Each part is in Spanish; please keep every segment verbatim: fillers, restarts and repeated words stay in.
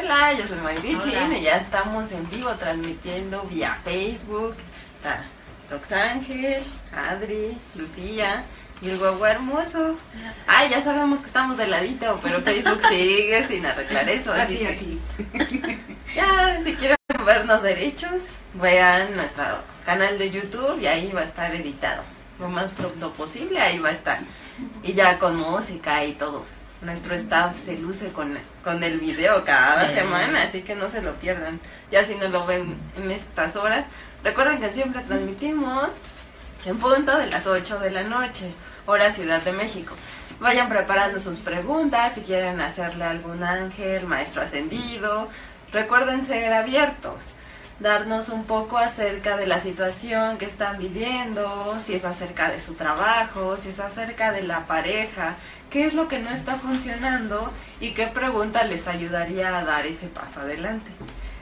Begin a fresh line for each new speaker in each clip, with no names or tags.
Hola, yo soy Mayritzin
Hola.
y ya estamos en vivo transmitiendo vía Facebook. Está Roxángel, Adri, Lucía y el guagua hermoso. Ay, ya sabemos que estamos de ladito, pero Facebook sigue sin arreglar eso.
Así,
así.
así.
Ya, si quieren vernos derechos, vean nuestro canal de YouTube y ahí va a estar editado. Lo más pronto posible, ahí va a estar. Y ya con música y todo. Nuestro staff se luce con, con el video cada
Sí.
semana, así que no se lo pierdan. Ya si no lo ven en estas horas, recuerden que siempre transmitimos en punto de las ocho de la noche, hora Ciudad de México. Vayan preparando sus preguntas, si quieren hacerle a algún ángel, maestro ascendido. Recuerden ser abiertos, darnos un poco acerca de la situación que están viviendo, si es acerca de su trabajo, si es acerca de la pareja, qué es lo que no está funcionando y qué pregunta les ayudaría a dar ese paso adelante.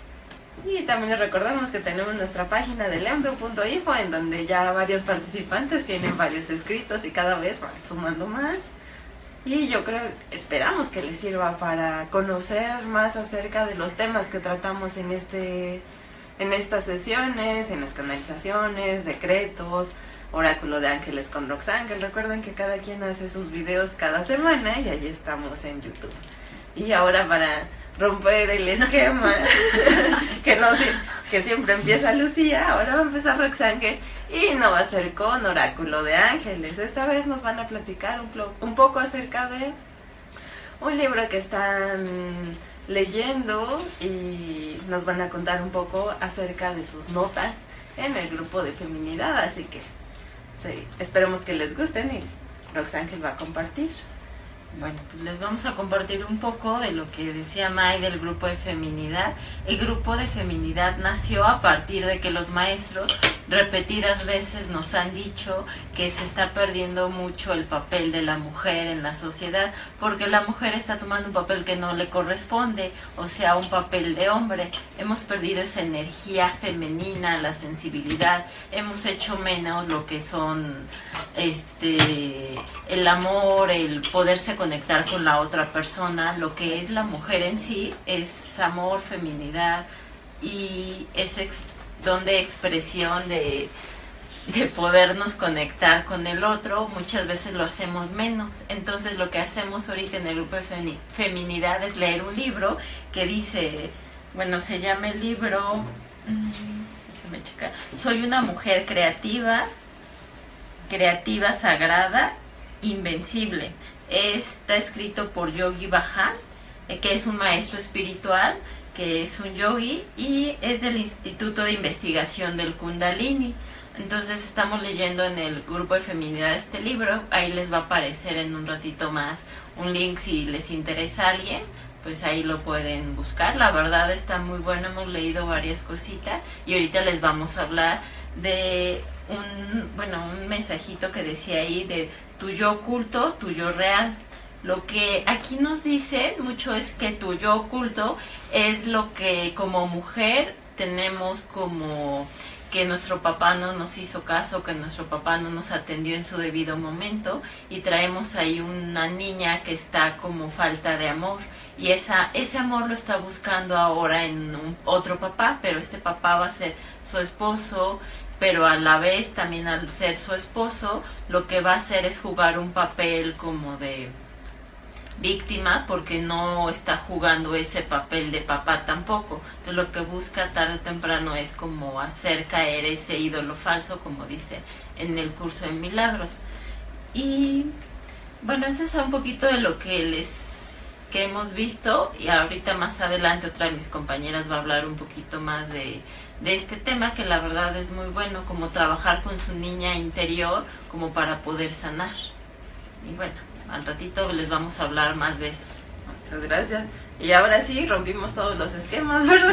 Y también les recordamos que tenemos nuestra página de lemdo punto info en donde ya varios participantes tienen varios escritos y cada vez van sumando más. Y yo creo, esperamos que les sirva para conocer más acerca de los temas que tratamos en este en estas sesiones, en las canalizaciones, decretos, oráculo de ángeles con Roxángel. Recuerden que cada quien hace sus videos cada semana y ahí estamos en YouTube. Y ahora para romper el esquema, que no sé, que siempre empieza Lucía, ahora va a empezar Roxángel y no va a ser con oráculo de ángeles. Esta vez nos van a platicar un, un poco acerca de un libro que están leyendo y nos van a contar un poco acerca de sus notas en el grupo de feminidad, así que sí, esperemos que les gusten y Roxángel va a compartir.
Bueno, pues les vamos a compartir un poco de lo que decía May del grupo de feminidad. El grupo de feminidad nació a partir de que los maestros repetidas veces nos han dicho que se está perdiendo mucho el papel de la mujer en la sociedad, porque la mujer está tomando un papel que no le corresponde, o sea, un papel de hombre. Hemos perdido esa energía femenina, la sensibilidad, hemos hecho menos lo que son este el amor, el poderse conectar con la otra persona. Lo que es la mujer en sí es amor, feminidad y es ex, don de expresión de, de podernos conectar con el otro. Muchas veces lo hacemos menos. Entonces lo que hacemos ahorita en el grupo de femi, feminidad es leer un libro que dice, bueno, se llama el libro, déjame checar, Soy una mujer creativa, creativa, sagrada, invencible. Está escrito por Yogi Bhajan, eh, que es un maestro espiritual, que es un yogi y es del Instituto de Investigación del Kundalini. Entonces estamos leyendo en el grupo de feminidad este libro. Ahí les va a aparecer en un ratito más un link si les interesa a alguien, pues ahí lo pueden buscar. La verdad está muy bueno, hemos leído varias cositas y ahorita les vamos a hablar de un, bueno, un mensajito que decía ahí de tu yo oculto, tu yo real. Lo que aquí nos dicen mucho es que tu yo oculto es lo que como mujer tenemos, como que nuestro papá no nos hizo caso, que nuestro papá no nos atendió en su debido momento y traemos ahí una niña que está como falta de amor y esa ese amor lo está buscando ahora en un, otro papá, pero este papá va a ser su esposo, pero a la vez también al ser su esposo lo que va a hacer es jugar un papel como de víctima, porque no está jugando ese papel de papá tampoco. Entonces lo que busca tarde o temprano es como hacer caer ese ídolo falso, como dice en el curso de milagros. Y bueno, eso es un poquito de lo que les que hemos visto y ahorita más adelante otra de mis compañeras va a hablar un poquito más de de este tema, que la verdad es muy bueno, como trabajar con su niña interior como para poder sanar. Y bueno, al ratito les vamos a hablar más de eso.
Muchas gracias. Y ahora sí, rompimos todos los esquemas, ¿verdad?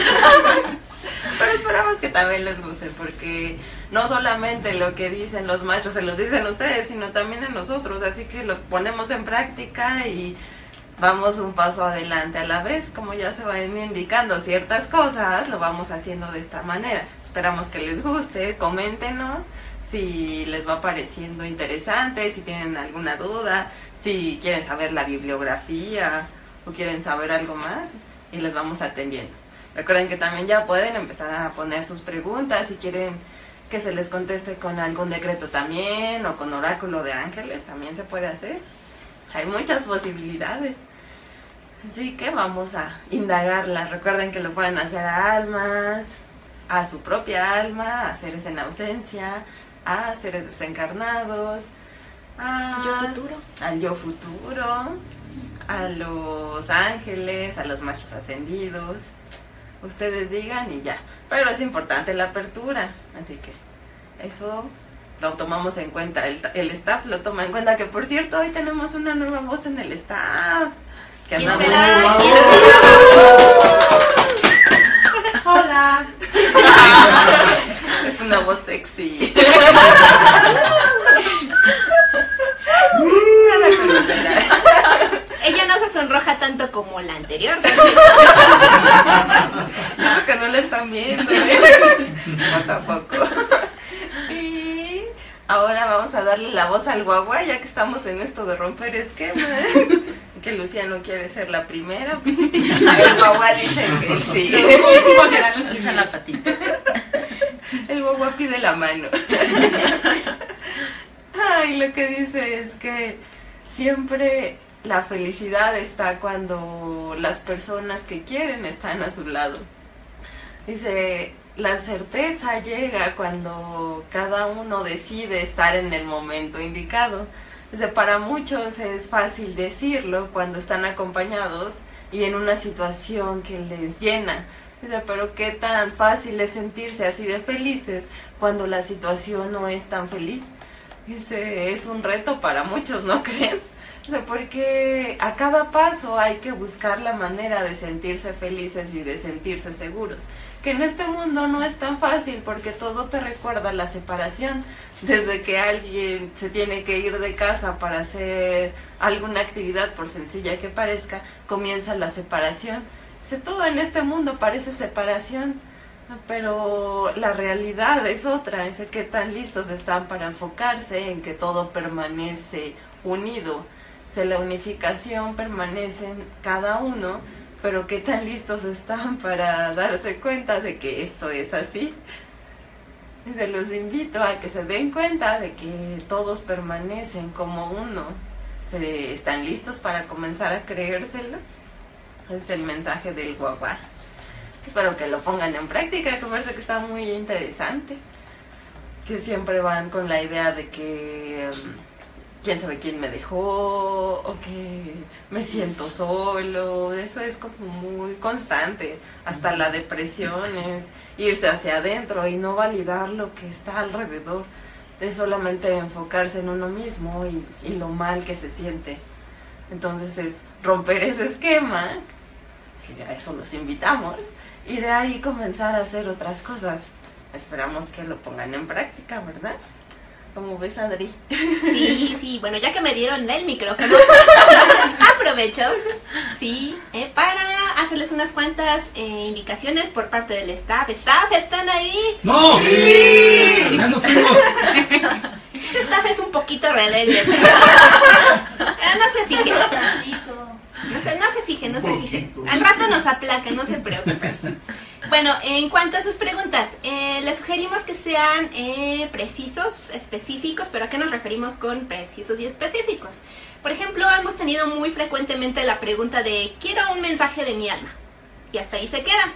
Pero esperamos que también les guste, porque no solamente lo que dicen los maestros se los dicen ustedes, sino también a nosotros, así que lo ponemos en práctica y vamos un paso adelante a la vez. Como ya se van indicando ciertas cosas, lo vamos haciendo de esta manera. Esperamos que les guste, coméntenos si les va pareciendo interesante, si tienen alguna duda, si quieren saber la bibliografía o quieren saber algo más. y les vamos atendiendo. Recuerden que también ya pueden empezar a poner sus preguntas si quieren que se les conteste con algún decreto también o con oráculo de ángeles, también se puede hacer. Hay muchas posibilidades. Así que vamos a indagarlas. Recuerden que lo pueden hacer a almas, a su propia alma, a seres en ausencia, a seres desencarnados, a,
yo futuro.
al yo futuro, a los ángeles, a los maestros ascendidos. Ustedes digan y ya. Pero es importante la apertura, así que eso lo tomamos en cuenta. El, el staff lo toma en cuenta, que por cierto hoy tenemos una nueva voz en el staff. Que
¿Quién
andamos-
será? ¿Quién será? Hola.
Es una voz sexy. Ya la conocerá.
Ella no se sonroja tanto como la anterior.
Eso que no la están viendo, ¿eh? No, tampoco. Y ahora vamos a darle la voz al guagua, ya que estamos en esto de romper esquemas. Que Luciano quiere ser la primera, pues el guagua dice que él sí.
Los últimos serán los que usan la patita.
El guagua pide la mano. Ay, lo que dice es que siempre la felicidad está cuando las personas que quieren están a su lado. Dice, la certeza llega cuando cada uno decide estar en el momento indicado. Dice, para muchos es fácil decirlo cuando están acompañados y en una situación que les llena. Dice, pero qué tan fácil es sentirse así de felices cuando la situación no es tan feliz. Dice, es un reto para muchos, ¿no creen? Dice, porque a cada paso hay que buscar la manera de sentirse felices y de sentirse seguros. Que en este mundo no es tan fácil porque todo te recuerda la separación. Desde que alguien se tiene que ir de casa para hacer alguna actividad, por sencilla que parezca, comienza la separación. Dice, todo en este mundo parece separación, pero la realidad es otra. Dice, qué tan listos están para enfocarse en que todo permanece unido. Dice, la unificación permanece en cada uno, pero qué tan listos están para darse cuenta de que esto es así. Dice, los invito a que se den cuenta de que todos permanecen como uno. ¿Se están listos para comenzar a creérselo? Es el mensaje del guagua. Espero que lo pongan en práctica, que parece que está muy interesante. Que siempre van con la idea de que um, quién sabe quién me dejó, o que me siento solo. Eso es como muy constante. Hasta la depresión es irse hacia adentro y no validar lo que está alrededor. Es solamente enfocarse en uno mismo y, y lo mal que se siente. Entonces es romper ese esquema, que a eso los invitamos, y de ahí comenzar a hacer otras cosas. Esperamos que lo pongan en práctica, ¿verdad? ¿Cómo ves, Adri?
Sí, sí, bueno, ya que me dieron el micrófono, aprovecho, sí, eh, para hacerles unas cuantas eh, indicaciones por parte del staff. ¿Staff están ahí?
¡No!
¡Sí!
¡Ya nos fuimos!
Este staff es un poquito rebelde. Pero no se fijen. No se, no se fijen, no se fijen. Al rato nos aplacan, no se preocupen. Bueno, en cuanto a sus preguntas, eh, les sugerimos que sean eh, precisos, específicos, pero ¿a qué nos referimos con precisos y específicos? Por ejemplo, hemos tenido muy frecuentemente la pregunta de quiero un mensaje de mi alma, y hasta ahí se queda.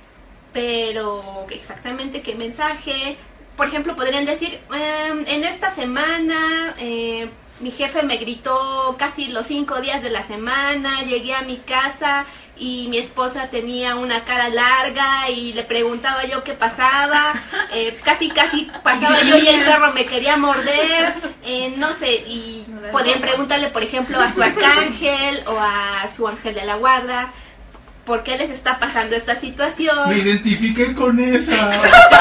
Pero exactamente qué mensaje. Por ejemplo, podrían decir, eh, en esta semana eh, mi jefe me gritó casi los cinco días de la semana, llegué a mi casa y mi esposa tenía una cara larga y le preguntaba yo qué pasaba, eh, casi casi pasaba yo y el perro me quería morder, eh, no sé, y podrían preguntarle por ejemplo a su arcángel o a su ángel de la guarda, ¿por qué les está pasando esta situación?
Me identifiqué con esa.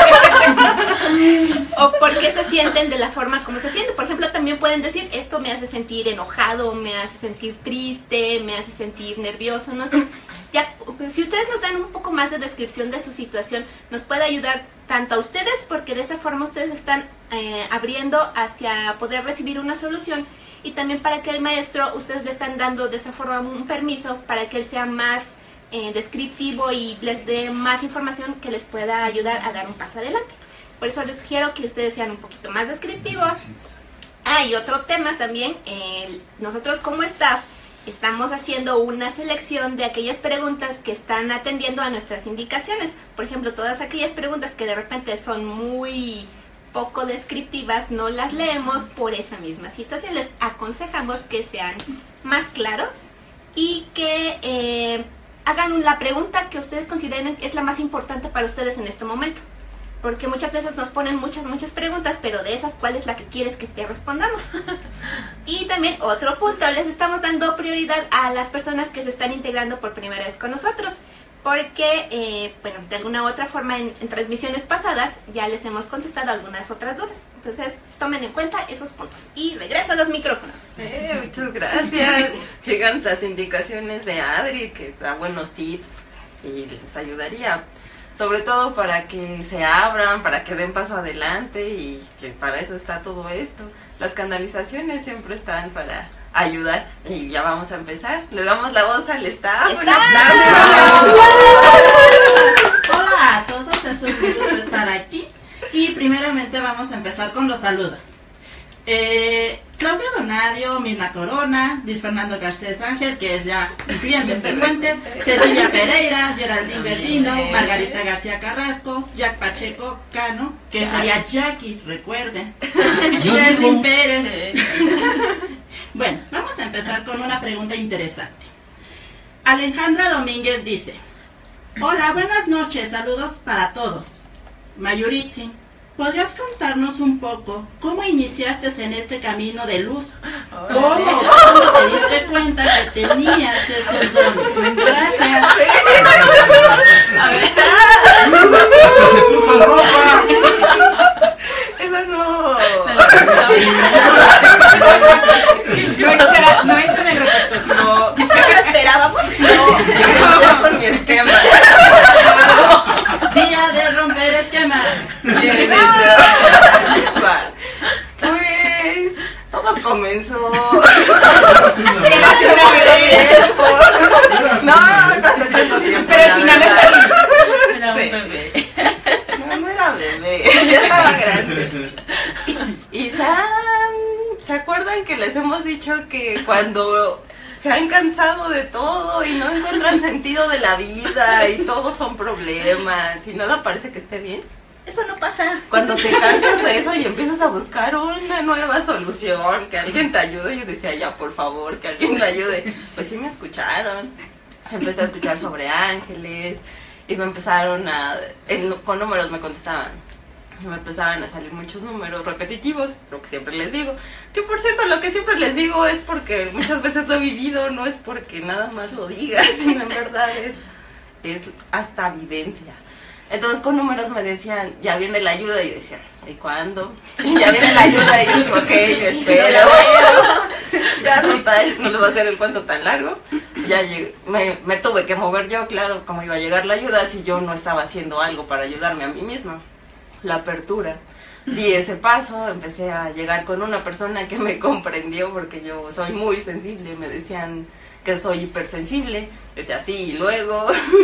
O por qué se sienten de la forma como se sienten. Por ejemplo, también pueden decir, esto me hace sentir enojado, me hace sentir triste, me hace sentir nervioso, no sé. Ya, si ustedes nos dan un poco más de descripción de su situación, nos puede ayudar tanto a ustedes, porque de esa forma ustedes están eh, abriendo hacia poder recibir una solución, y también para que el maestro, ustedes le están dando de esa forma un permiso para que él sea más eh, descriptivo y les dé más información que les pueda ayudar a dar un paso adelante. Por eso les sugiero que ustedes sean un poquito más descriptivos. Ah, y otro tema también, eh, nosotros como staff estamos haciendo una selección de aquellas preguntas que están atendiendo a nuestras indicaciones. Por ejemplo, todas aquellas preguntas que de repente son muy poco descriptivas, no las leemos por esa misma situación. Les aconsejamos que sean más claros y que eh, hagan la pregunta que ustedes consideren es la más importante para ustedes en este momento. Porque muchas veces nos ponen muchas, muchas preguntas, pero de esas, ¿cuál es la que quieres que te respondamos? Y también, otro punto, les estamos dando prioridad a las personas que se están integrando por primera vez con nosotros. Porque, eh, bueno, de alguna u otra forma, en, en transmisiones pasadas ya les hemos contestado algunas otras dudas. Entonces, tomen en cuenta esos puntos. Y regreso a los micrófonos.
Eh, muchas gracias. Llegan las indicaciones de Adri, que da buenos tips y les ayudaría. Sobre todo para que se abran, para que den paso adelante y que para eso está todo esto. Las canalizaciones siempre están para ayudar y ya vamos a empezar. Le damos la voz al staff.
¡Staff!
¡Un aplauso!
Hola a todos, es un gusto estar aquí y primeramente vamos a empezar con los saludos. Eh, Claudia Donadio, Mirna Corona, Luis Fernando Garcés Ángel, que es ya un cliente frecuente, Cecilia Pereira, Geraldine Verdino, Margarita García Carrasco, Jack Pacheco Cano, que sería Jackie, recuerden, Sherlyn Pérez. Bueno, vamos a empezar con una pregunta interesante. Alejandra Domínguez dice: hola, buenas noches, saludos para todos. Mayuritsi, ¿podrías contarnos un poco cómo iniciaste en este camino de luz? ¿Cómo ¿Cómo te diste cuenta que tenías esos dones? Gracias.
A ver.
¡Se puso ropa!
Eso no.
No, espera, no entra en el repertorio.
No,
¿Es que lo esperábamos?
no, gracias por mi esquema.
Día de romper esquemas.
Bien, va. Pues todo comenzó. No, no hace tanto tiempo.
Pero al final es feliz.
Era un
Sí.
bebé.
No, no era bebé, ya estaba grande. Y Sam, ¿se acuerdan que les hemos dicho que cuando se han cansado de todo y no encuentran sentido de la vida y todos son problemas y nada parece que esté bien?
Eso no pasa.
Cuando te cansas de eso y empiezas a buscar una nueva solución, que alguien te ayude, yo decía, ya, por favor, que alguien me ayude. Pues sí me escucharon. Empecé a escuchar sobre ángeles y me empezaron a... en- con números me contestaban. Me empezaban a salir muchos números repetitivos, lo que siempre les digo. Que por cierto, lo que siempre les digo es porque muchas veces lo he vivido, no es porque nada más lo diga, sino en verdad es, es hasta vivencia. Entonces con números me decían, ya viene la ayuda, y decía, ¿y cuándo? Y ya viene la ayuda, y yo, ok, yo espero. Ya total, no le voy a hacer el cuento tan largo. Ya llegué, me, me tuve que mover yo, claro, cómo iba a llegar la ayuda si yo no estaba haciendo algo para ayudarme a mí misma. La apertura. Di ese paso, empecé a llegar con una persona que me comprendió porque yo soy muy sensible, me decían que soy hipersensible, decía sí, y luego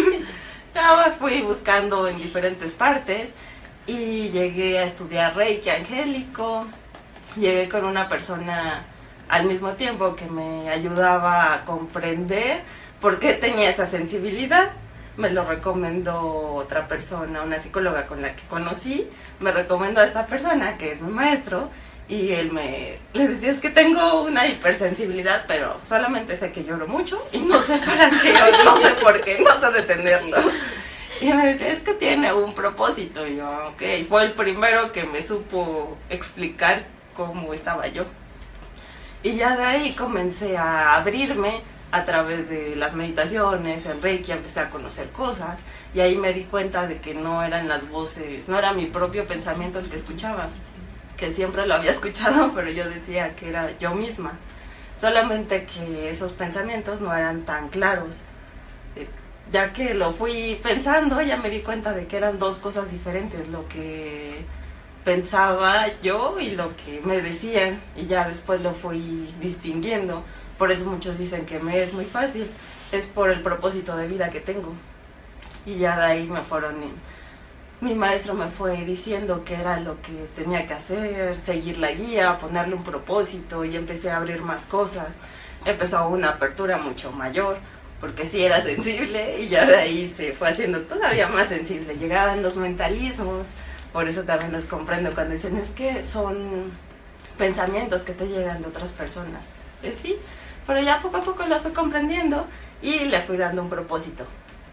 ya fui buscando en diferentes partes y llegué a estudiar Reiki angélico, llegué con una persona al mismo tiempo que me ayudaba a comprender por qué tenía esa sensibilidad. Me lo recomendó otra persona, una psicóloga con la que conocí, me recomendó a esta persona que es mi maestro y él me le decía, es que tengo una hipersensibilidad, pero solamente sé que lloro mucho y no sé para qué, no sé por qué, no sé detenerlo. Y me decía, es que tiene un propósito. Y yo, ok, fue el primero que me supo explicar cómo estaba yo. Y ya de ahí comencé a abrirme a través de las meditaciones, el Reiki, empecé a conocer cosas y ahí me di cuenta de que no eran las voces, no era mi propio pensamiento el que escuchaba, que siempre lo había escuchado, pero yo decía que era yo misma, solamente que esos pensamientos no eran tan claros. Eh, ya que lo fui pensando, ya me di cuenta de que eran dos cosas diferentes, lo que pensaba yo y lo que me decían, y ya después lo fui distinguiendo. Por eso muchos dicen que me es muy fácil, es por el propósito de vida que tengo. Y ya de ahí me fueron, mi maestro me fue diciendo qué era lo que tenía que hacer, seguir la guía, ponerle un propósito, y empecé a abrir más cosas. Empezó una apertura mucho mayor, porque sí era sensible, y ya de ahí se fue haciendo todavía más sensible. Llegaban los mentalismos, por eso también los comprendo cuando dicen, es que son pensamientos que te llegan de otras personas. Pues sí, pero ya poco a poco lo fui comprendiendo y le fui dando un propósito.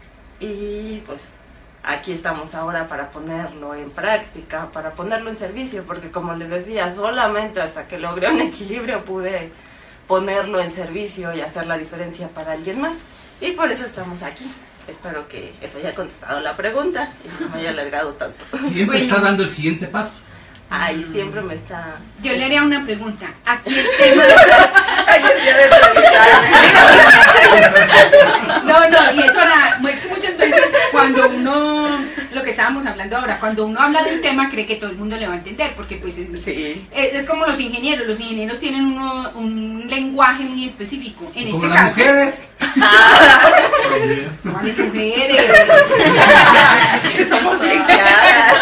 Y pues aquí estamos ahora para ponerlo en práctica, para ponerlo en servicio, porque como les decía, solamente hasta que logré un equilibrio pude ponerlo en servicio y hacer la diferencia para alguien más. Y por eso estamos aquí. Espero que eso haya contestado la pregunta y no me haya alargado tanto.
Siempre
Bueno.
está dando el siguiente paso.
Ay, siempre me está...
Yo le haría una pregunta. Aquí el tema...
Ay, el día de entrevistar.
No, no, y es para... Es que muchas veces cuando uno... Lo que estábamos hablando ahora, cuando uno habla de un tema cree que todo el mundo le va a entender, porque pues es,
Sí.
es, es como los ingenieros. Los ingenieros tienen uno, un lenguaje muy específico. En
Como
este
las
caso...
mujeres.
¿Cuáles mujeres?
Que somos bien claras.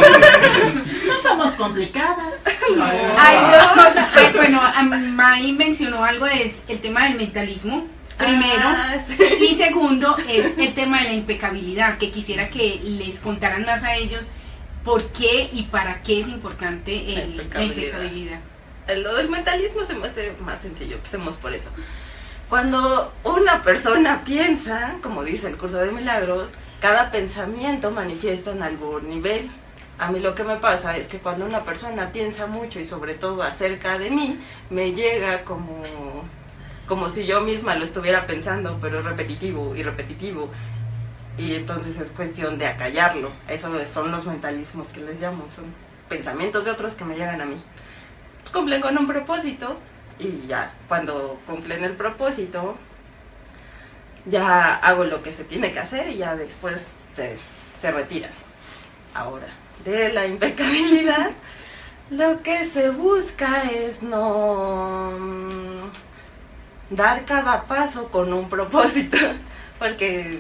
No somos complicadas.
Hay dos cosas. Ay, bueno, May mencionó algo de el tema del mentalismo, primero,
Ah, sí.
y segundo es el tema de la impecabilidad, que quisiera que les contaran más a ellos por qué y para qué es importante el-
La
la
impecabilidad.
impecabilidad.
Lo del mentalismo se me hace más sencillo, empecemos por eso. Cuando una persona piensa, como dice el curso de milagros, cada pensamiento manifiesta en algún nivel. A mí lo que me pasa es que cuando una persona piensa mucho y sobre todo acerca de mí, me llega como, como si yo misma lo estuviera pensando, pero es repetitivo y repetitivo. Y entonces es cuestión de acallarlo. Eso son los mentalismos que les llamo, son pensamientos de otros que me llegan a mí. Cumplen con un propósito y ya, cuando cumplen el propósito, ya hago lo que se tiene que hacer y ya después se, se retiran. Ahora, de la impecabilidad, lo que se busca es no mm, dar cada paso con un propósito, porque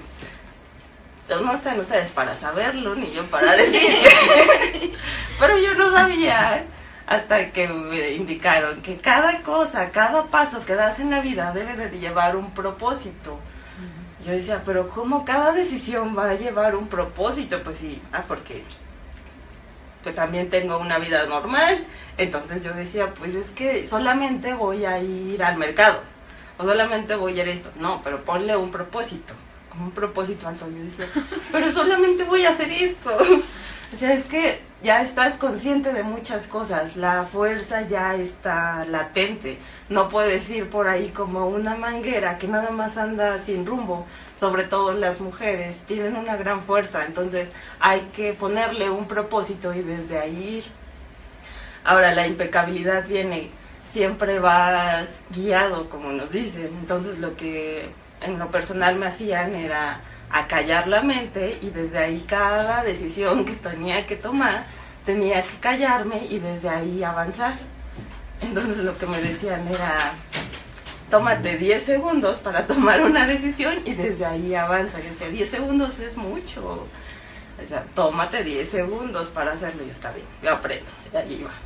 no están ustedes para saberlo, ni yo para decirlo, pero yo no sabía hasta que me indicaron que cada cosa, cada paso que das en la vida debe de llevar un propósito. Yo decía, pero ¿cómo cada decisión va a llevar un propósito? Pues sí, ah, porque pues también tengo una vida normal. Entonces yo decía, pues es que solamente voy a ir al mercado, o solamente voy a ir a esto. No, pero ponle un propósito, como un propósito alto. Yo decía, pero solamente voy a hacer esto. O sea, es que ya estás consciente de muchas cosas, la fuerza ya está latente, no puedes ir por ahí como una manguera que nada más anda sin rumbo, sobre todo las mujeres tienen una gran fuerza, entonces hay que ponerle un propósito y desde ahí ir. Ahora la impecabilidad viene, siempre vas guiado como nos dicen, entonces lo que en lo personal me hacían era acallar la mente y desde ahí cada decisión que tenía que tomar tenía que callarme y desde ahí avanzar. Entonces lo que me decían era, tómate diez segundos para tomar una decisión y desde ahí avanza. Yo decía, diez segundos es mucho. O sea, tómate diez segundos para hacerlo y está bien, yo aprendo, y ahí iba.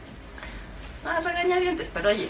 Ah, regañadientes, pero oye.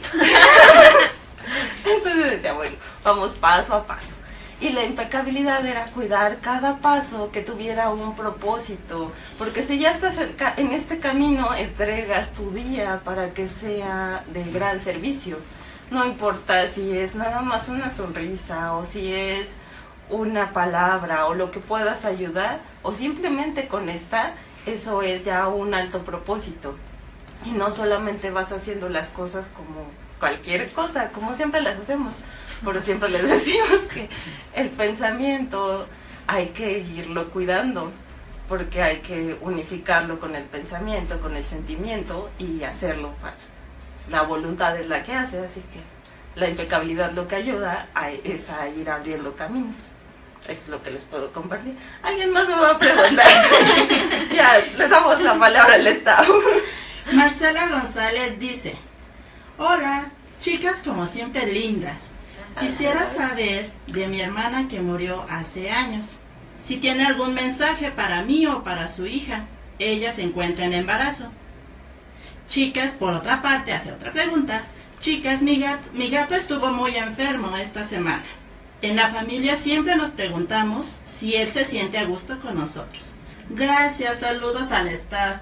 Entonces decía, bueno, vamos paso a paso. Y la impecabilidad era cuidar cada paso que tuviera un propósito, porque si ya estás en este camino, entregas tu día para que sea de gran servicio. No importa si es nada más una sonrisa, o si es una palabra, o lo que puedas ayudar, o simplemente con estar, eso es ya un alto propósito. Y no solamente vas haciendo las cosas como cualquier cosa, como siempre las hacemos. Pero siempre les decimos que el pensamiento hay que irlo cuidando, porque hay que unificarlo con el pensamiento, con el sentimiento y hacerlo para... La voluntad es la que hace, así que la impecabilidad lo que ayuda a, es a ir abriendo caminos. Es lo que les puedo compartir. ¿Alguien más me va a preguntar? Ya ya le damos la palabra al staff.
Marcela González dice: hola, chicas como siempre lindas. Quisiera saber de mi hermana que murió hace años. Si tiene algún mensaje para mí o para su hija. Ella se encuentra en embarazo. Chicas, por otra parte, hace otra pregunta. Chicas, mi gato, mi gato estuvo muy enfermo esta semana. En la familia siempre nos preguntamos si él se siente a gusto con nosotros. Gracias, saludos al staff.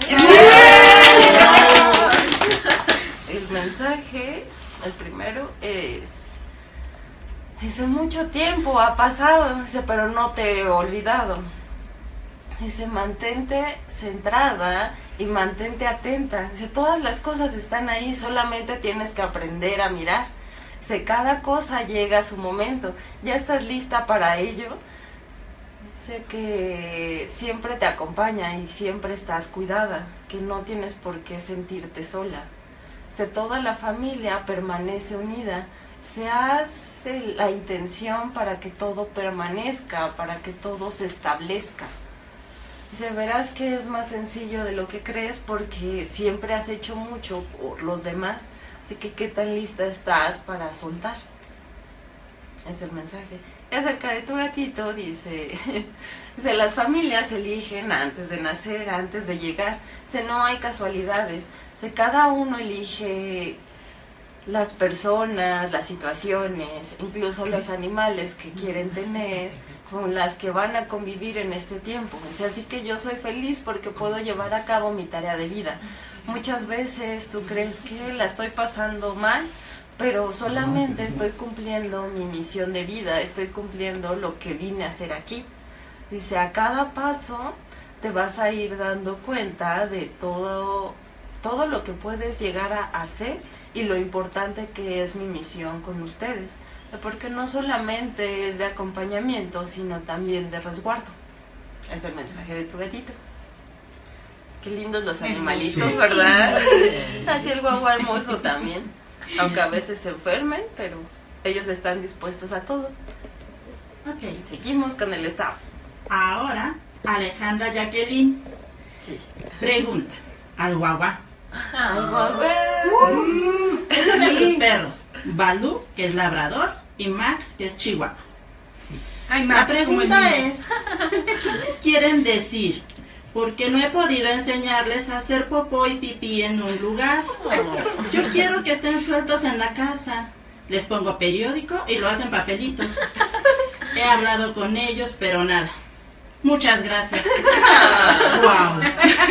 El mensaje, el primero es: dice, mucho tiempo ha pasado, dice, pero no te he olvidado. Dice, mantente centrada y mantente atenta. Dice, todas las cosas están ahí, solamente tienes que aprender a mirar. Dice, cada cosa llega a su momento. ¿Ya estás lista para ello? Dice que siempre te acompaña y siempre estás cuidada, que no tienes por qué sentirte sola. Dice, toda la familia permanece unida. Se hace la intención para que todo permanezca, para que todo se establezca. Dice, verás que es más sencillo de lo que crees porque siempre has hecho mucho por los demás. Así que, ¿qué tan lista estás para soltar? Es el mensaje. Y acerca de tu gatito, dice, dice, las familias eligen antes de nacer, antes de llegar. Dice, no hay casualidades. Dice, cada uno elige las personas, las situaciones, incluso los animales que quieren tener, con las que van a convivir en este tiempo. Dice, así que yo soy feliz porque puedo llevar a cabo mi tarea de vida. Muchas veces tú crees que la estoy pasando mal, pero solamente estoy cumpliendo mi misión de vida, estoy cumpliendo lo que vine a hacer aquí. Dice, a cada paso te vas a ir dando cuenta de todo, todo lo que puedes llegar a hacer y lo importante que es mi misión con ustedes. Porque no solamente es de acompañamiento, sino también de resguardo. Es el mensaje de tu gatito. Qué lindos los animalitos,
sí,
¿verdad? Así el guagua hermoso también. Aunque a veces se enfermen, pero ellos están dispuestos a todo.
Ok,
Seguimos con el staff.
ahora Alejandra Jacqueline
Sí.
pregunta al guagua.
Ay, guagua.
Es uno de sus perros, Balú, que es labrador, y Max, que es chihuahua.
Ay,
La
Max, como el
pregunta
mío.
es, ¿qué me quieren decir? Porque no he podido enseñarles a hacer popó y pipí en un lugar. Yo quiero que estén sueltos en la casa. Les pongo periódico y lo hacen papelitos. He hablado con ellos, pero nada. Muchas gracias. Wow.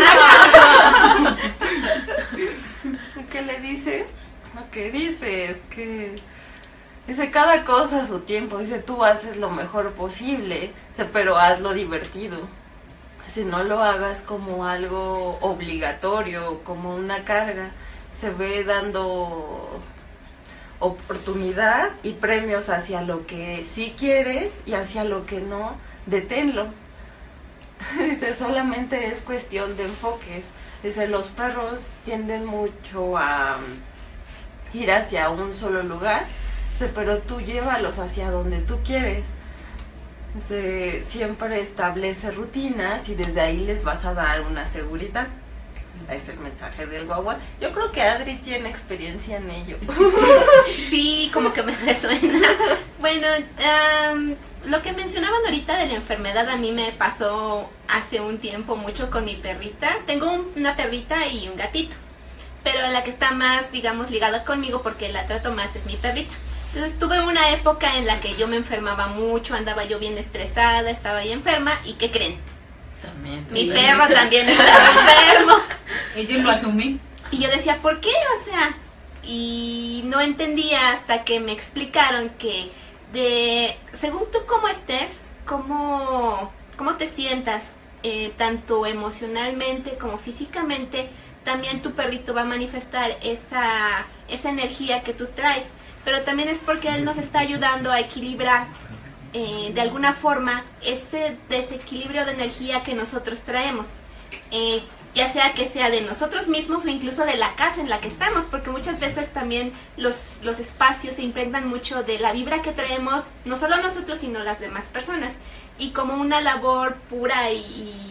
¿Qué le dice? Lo que dice es que dice, cada cosa a su tiempo. Dice, tú haces lo mejor posible, dice, pero hazlo divertido. Dice, no lo hagas como algo obligatorio, como una carga. Se ve dando oportunidad y premios hacia lo que sí quieres y hacia lo que no, deténlo. Dice, solamente es cuestión de enfoques. Dice, los perros tienden mucho a ir hacia un solo lugar, dice, pero tú llévalos hacia donde tú quieres. Dice, siempre establece rutinas y desde ahí les vas a dar una seguridad. Es el mensaje del guagua. Yo creo que Adri tiene experiencia en ello.
Sí, como que me resuena. Bueno, um, lo que mencionaban ahorita de la enfermedad a mí me pasó hace un tiempo mucho con mi perrita. Tengo un, una perrita y un gatito, pero la que está más, digamos, ligada conmigo porque la trato más es mi perrita. Entonces tuve una época en la que yo me enfermaba mucho, andaba yo bien estresada, estaba ahí enferma, ¿y qué creen?
También.
Mi perro también estaba enfermo.
Ellos lo asumen.
Y yo decía, ¿por qué? O sea, y no entendía hasta que me explicaron que de según tú cómo estés, cómo, cómo te sientas, eh, tanto emocionalmente como físicamente, también tu perrito va a manifestar esa, esa energía que tú traes. Pero también es porque él nos está ayudando a equilibrar eh, de alguna forma ese desequilibrio de energía que nosotros traemos. Eh, ya sea que sea de nosotros mismos o incluso de la casa en la que estamos, porque muchas veces también los, los espacios se impregnan mucho de la vibra que traemos, no solo nosotros, sino las demás personas. Y como una labor pura y, y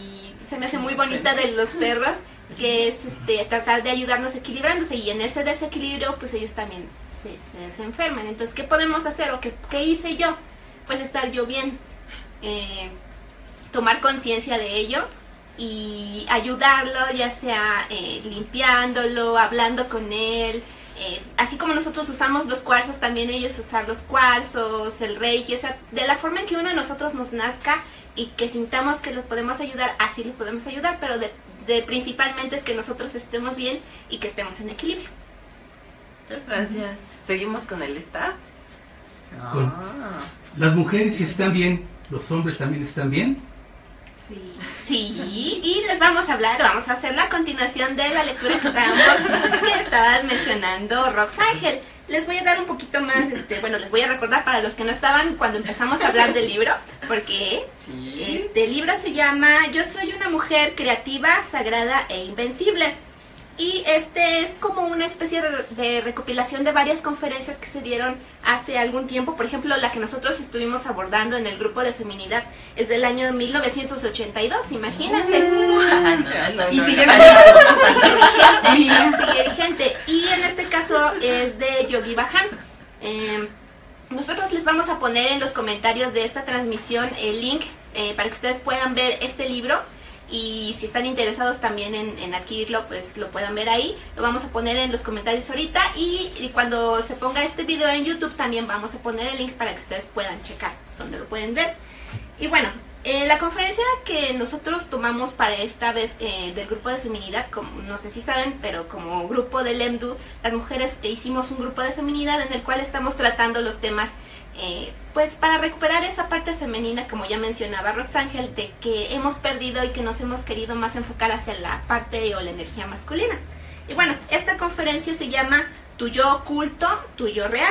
se me hace muy bonita de los perros, que es este tratar de ayudarnos equilibrándose, y en ese desequilibrio pues ellos también se, se, se enferman. Entonces, ¿qué podemos hacer o qué, qué hice yo? Pues estar yo bien, eh, tomar conciencia de ello y ayudarlo, ya sea eh, limpiándolo, hablando con él, eh, así como nosotros usamos los cuarzos, también ellos usar los cuarzos, el reiki, o sea, de la forma en que uno de nosotros nos nazca y que sintamos que los podemos ayudar, así los podemos ayudar, pero de, de principalmente es que nosotros estemos bien y que estemos en equilibrio.
Muchas gracias. ¿Seguimos con el staff?
Bueno, las mujeres si están bien, los hombres también están bien.
Sí. Sí, y les vamos a hablar, vamos a hacer la continuación de la lectura que estábamos, que estaba mencionando Rox Ángel. Les voy a dar un poquito más, este, bueno, les voy a recordar para los que no estaban cuando empezamos a hablar del libro, porque
Sí.
este libro se llama Yo soy una mujer creativa, sagrada e invencible. Y este es como una especie de, de recopilación de varias conferencias que se dieron hace algún tiempo. Por ejemplo, la que nosotros estuvimos abordando en el grupo de feminidad es del año mil novecientos ochenta y dos, imagínense.
Ah, no, no,
Y
no,
sigue
no.
Sigue vigente, sigue vigente. Y en este caso es de Yogi Bhajan. Eh, nosotros les vamos a poner en los comentarios de esta transmisión el link eh, para que ustedes puedan ver este libro. Y si están interesados también en, en adquirirlo, pues lo puedan ver ahí. Lo vamos a poner en los comentarios ahorita. Y, y cuando se ponga este video en YouTube también vamos a poner el link para que ustedes puedan checar donde lo pueden ver. Y bueno, eh, la conferencia que nosotros tomamos para esta vez eh, del grupo de feminidad, como no sé si saben, pero como grupo del E M D U, las mujeres eh, hicimos un grupo de feminidad en el cual estamos tratando los temas Eh, pues para recuperar esa parte femenina, como ya mencionaba Rox Ángel, de que hemos perdido y que nos hemos querido más enfocar hacia la parte o la energía masculina. Y bueno, esta conferencia se llama Tu yo oculto, tu yo real,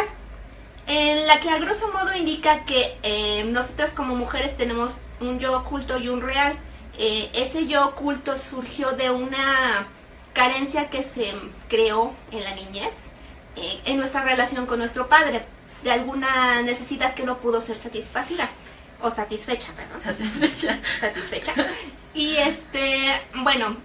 en la que a grosso modo indica que eh, nosotras como mujeres tenemos un yo oculto y un real. Eh, ese yo oculto surgió de una carencia que se creó en la niñez, eh, en nuestra relación con nuestro padre, de alguna necesidad que no pudo ser satisfacida o satisfecha, perdón.
Satisfecha.
Satisfecha. Y este, bueno,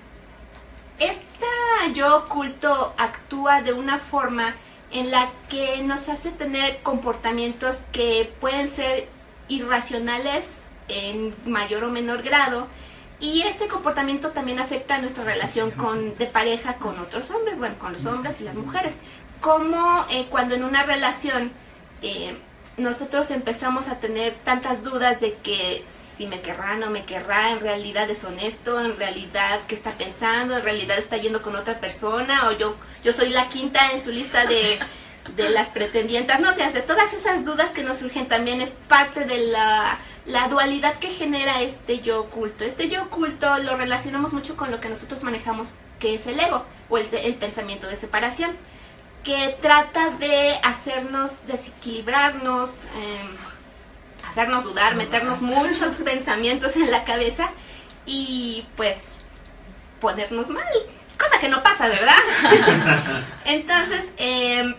esta yo oculto actúa de una forma en la que nos hace tener comportamientos que pueden ser irracionales en mayor o menor grado, y este comportamiento también afecta a nuestra relación con, de pareja con otros hombres, bueno, con los hombres y las mujeres, como eh, cuando en una relación Eh, nosotros empezamos a tener tantas dudas de que si me querrá, no me querrá, en realidad es honesto, en realidad qué está pensando, en realidad está yendo con otra persona, o yo yo soy la quinta en su lista de, de las pretendientas, no sé, de todas esas dudas que nos surgen también es parte de la, la dualidad que genera este yo oculto. Este yo oculto lo relacionamos mucho con lo que nosotros manejamos, que es el ego, o el, el pensamiento de separación, que trata de hacernos desequilibrarnos, eh, hacernos dudar, meternos muchos pensamientos en la cabeza y pues ponernos mal, cosa que no pasa, ¿verdad? Entonces, eh,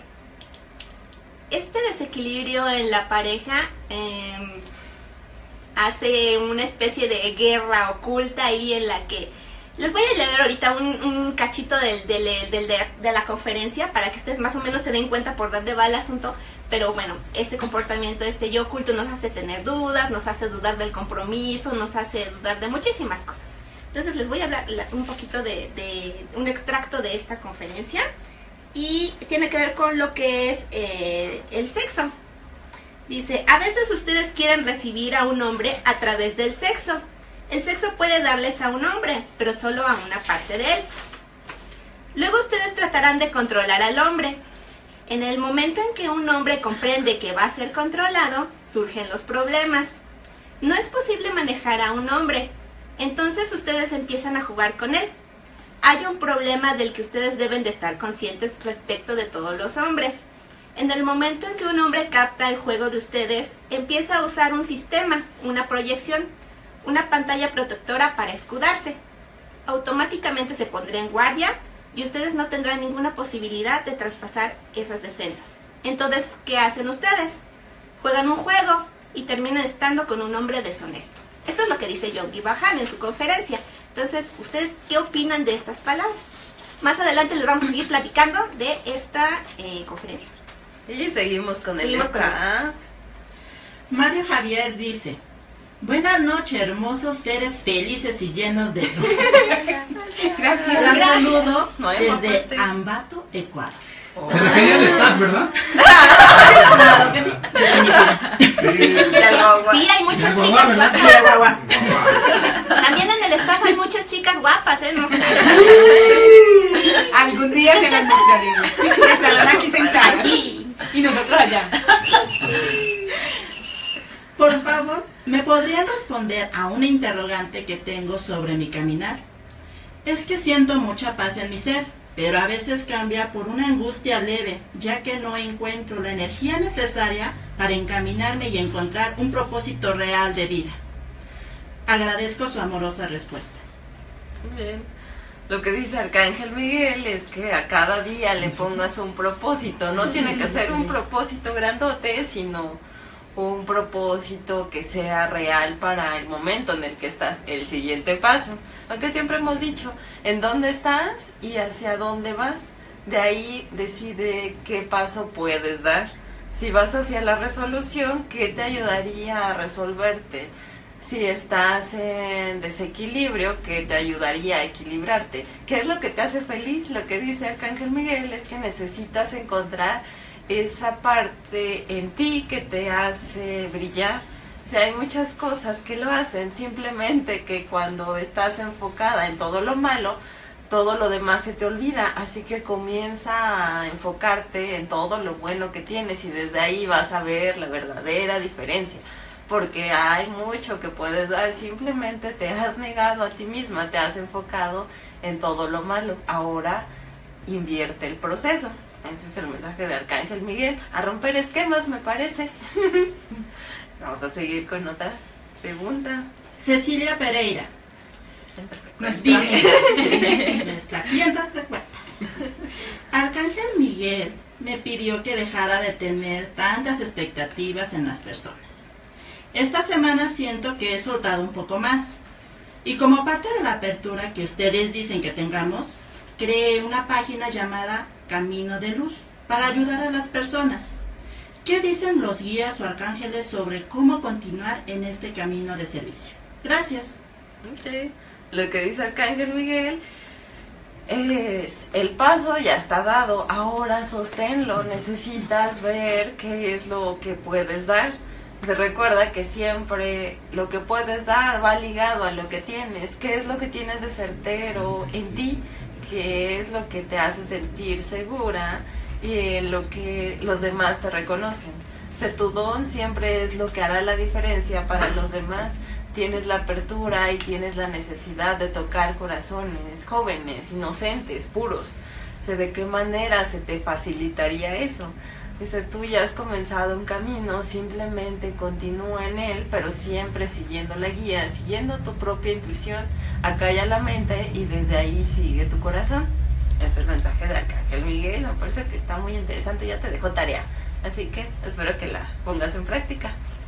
este desequilibrio en la pareja eh, hace una especie de guerra oculta ahí en la que les voy a leer ahorita un, un cachito del, del, del, de, de la conferencia para que ustedes más o menos se den cuenta por dónde va el asunto. Pero bueno, este comportamiento, este yo oculto nos hace tener dudas, nos hace dudar del compromiso, nos hace dudar de muchísimas cosas. Entonces les voy a hablar un poquito de, de un extracto de esta conferencia y tiene que ver con lo que es eh, el sexo. Dice, a veces ustedes quieren recibir a un hombre a través del sexo. El sexo puede darles a un hombre, pero solo a una parte de él. Luego ustedes tratarán de controlar al hombre. En el momento en que un hombre comprende que va a ser controlado, surgen los problemas. No es posible manejar a un hombre. Entonces ustedes empiezan a jugar con él. Hay un problema del que ustedes deben de estar conscientes respecto de todos los hombres. En el momento en que un hombre capta el juego de ustedes, empieza a usar un sistema, una proyección, una pantalla protectora para escudarse. Automáticamente se pondrá en guardia y ustedes no tendrán ninguna posibilidad de traspasar esas defensas. Entonces, ¿qué hacen ustedes? Juegan un juego y terminan estando con un hombre deshonesto. Esto es lo que dice Yogi Bhajan en su conferencia. Entonces, ¿ustedes qué opinan de estas palabras? Más adelante les vamos a seguir platicando de esta eh, conferencia.
Y seguimos con el
Seguimos con
esta.
Mario Javier dice: buenas noches, hermosos seres felices y llenos de luz.
Gracias.
La saludo
No hay
desde
amapante.
Ambato, Ecuador.
Se refería al staff, ¿verdad?
Claro que sí. definitivamente.
Y al guagua.
Sí, hay muchas
El guagua,
chicas
¿verdad?
guapas.
Y el guagua.
También en el staff hay muchas chicas guapas, ¿eh? No sé.
Algún día se las mostraremos. Estarán aquí sentadas.
Aquí.
Y nosotros allá.
Por favor, ¿me podrían responder a una interrogante que tengo sobre mi caminar? Es que siento mucha paz en mi ser, pero a veces cambia por una angustia leve, ya que no encuentro la energía necesaria para encaminarme y encontrar un propósito real de vida. Agradezco su amorosa respuesta.
Bien. Lo que dice Arcángel Miguel es que a cada día le pongas un propósito. No tiene que ser un propósito grandote, sino un propósito que sea real para el momento en el que estás, el siguiente paso. Aunque siempre hemos dicho, en dónde estás y hacia dónde vas. De ahí decide qué paso puedes dar. Si vas hacia la resolución, ¿qué te ayudaría a resolverte? Si estás en desequilibrio, ¿qué te ayudaría a equilibrarte? ¿Qué es lo que te hace feliz? Lo que dice Arcángel Miguel es que necesitas encontrar esa parte en ti que te hace brillar. O sea, hay muchas cosas que lo hacen, simplemente que cuando estás enfocada en todo lo malo, todo lo demás se te olvida, así que comienza a enfocarte en todo lo bueno que tienes y desde ahí vas a ver la verdadera diferencia, porque hay mucho que puedes dar, simplemente te has negado a ti misma, te has enfocado en todo lo malo. Ahora invierte el proceso. Ese es el mensaje de Arcángel Miguel, a romper esquemas, me parece. Vamos a seguir con otra pregunta.
Cecilia Pereira.
Nuestra
Dice, nuestra clienta frecuente. Arcángel Miguel me pidió que dejara de tener tantas expectativas en las personas. Esta semana siento que he soltado un poco más. Y como parte de la apertura que ustedes dicen que tengamos, creé una página llamada Camino de Luz para ayudar a las personas. ¿Qué dicen los guías o arcángeles sobre cómo continuar en este camino de servicio? Gracias.
Okay. Lo que dice Arcángel Miguel es, el paso ya está dado, ahora sosténlo, necesitas ver qué es lo que puedes dar. Se recuerda que siempre lo que puedes dar va ligado a lo que tienes. ¿Qué es lo que tienes de certero en ti? ¿Qué es lo que te hace sentir segura y en lo que los demás te reconocen? Sé tu don siempre es lo que hará la diferencia para los demás. Tienes la apertura y tienes la necesidad de tocar corazones jóvenes, inocentes, puros. Sé de qué manera se te facilitaría eso. Dice, tú ya has comenzado un camino, simplemente continúa en él, pero siempre siguiendo la guía, siguiendo tu propia intuición. Acalla la mente y desde ahí sigue tu corazón. Este es el mensaje de Arcángel Miguel, me parece que está muy interesante, ya te dejo tarea. Así que espero que la pongas en práctica.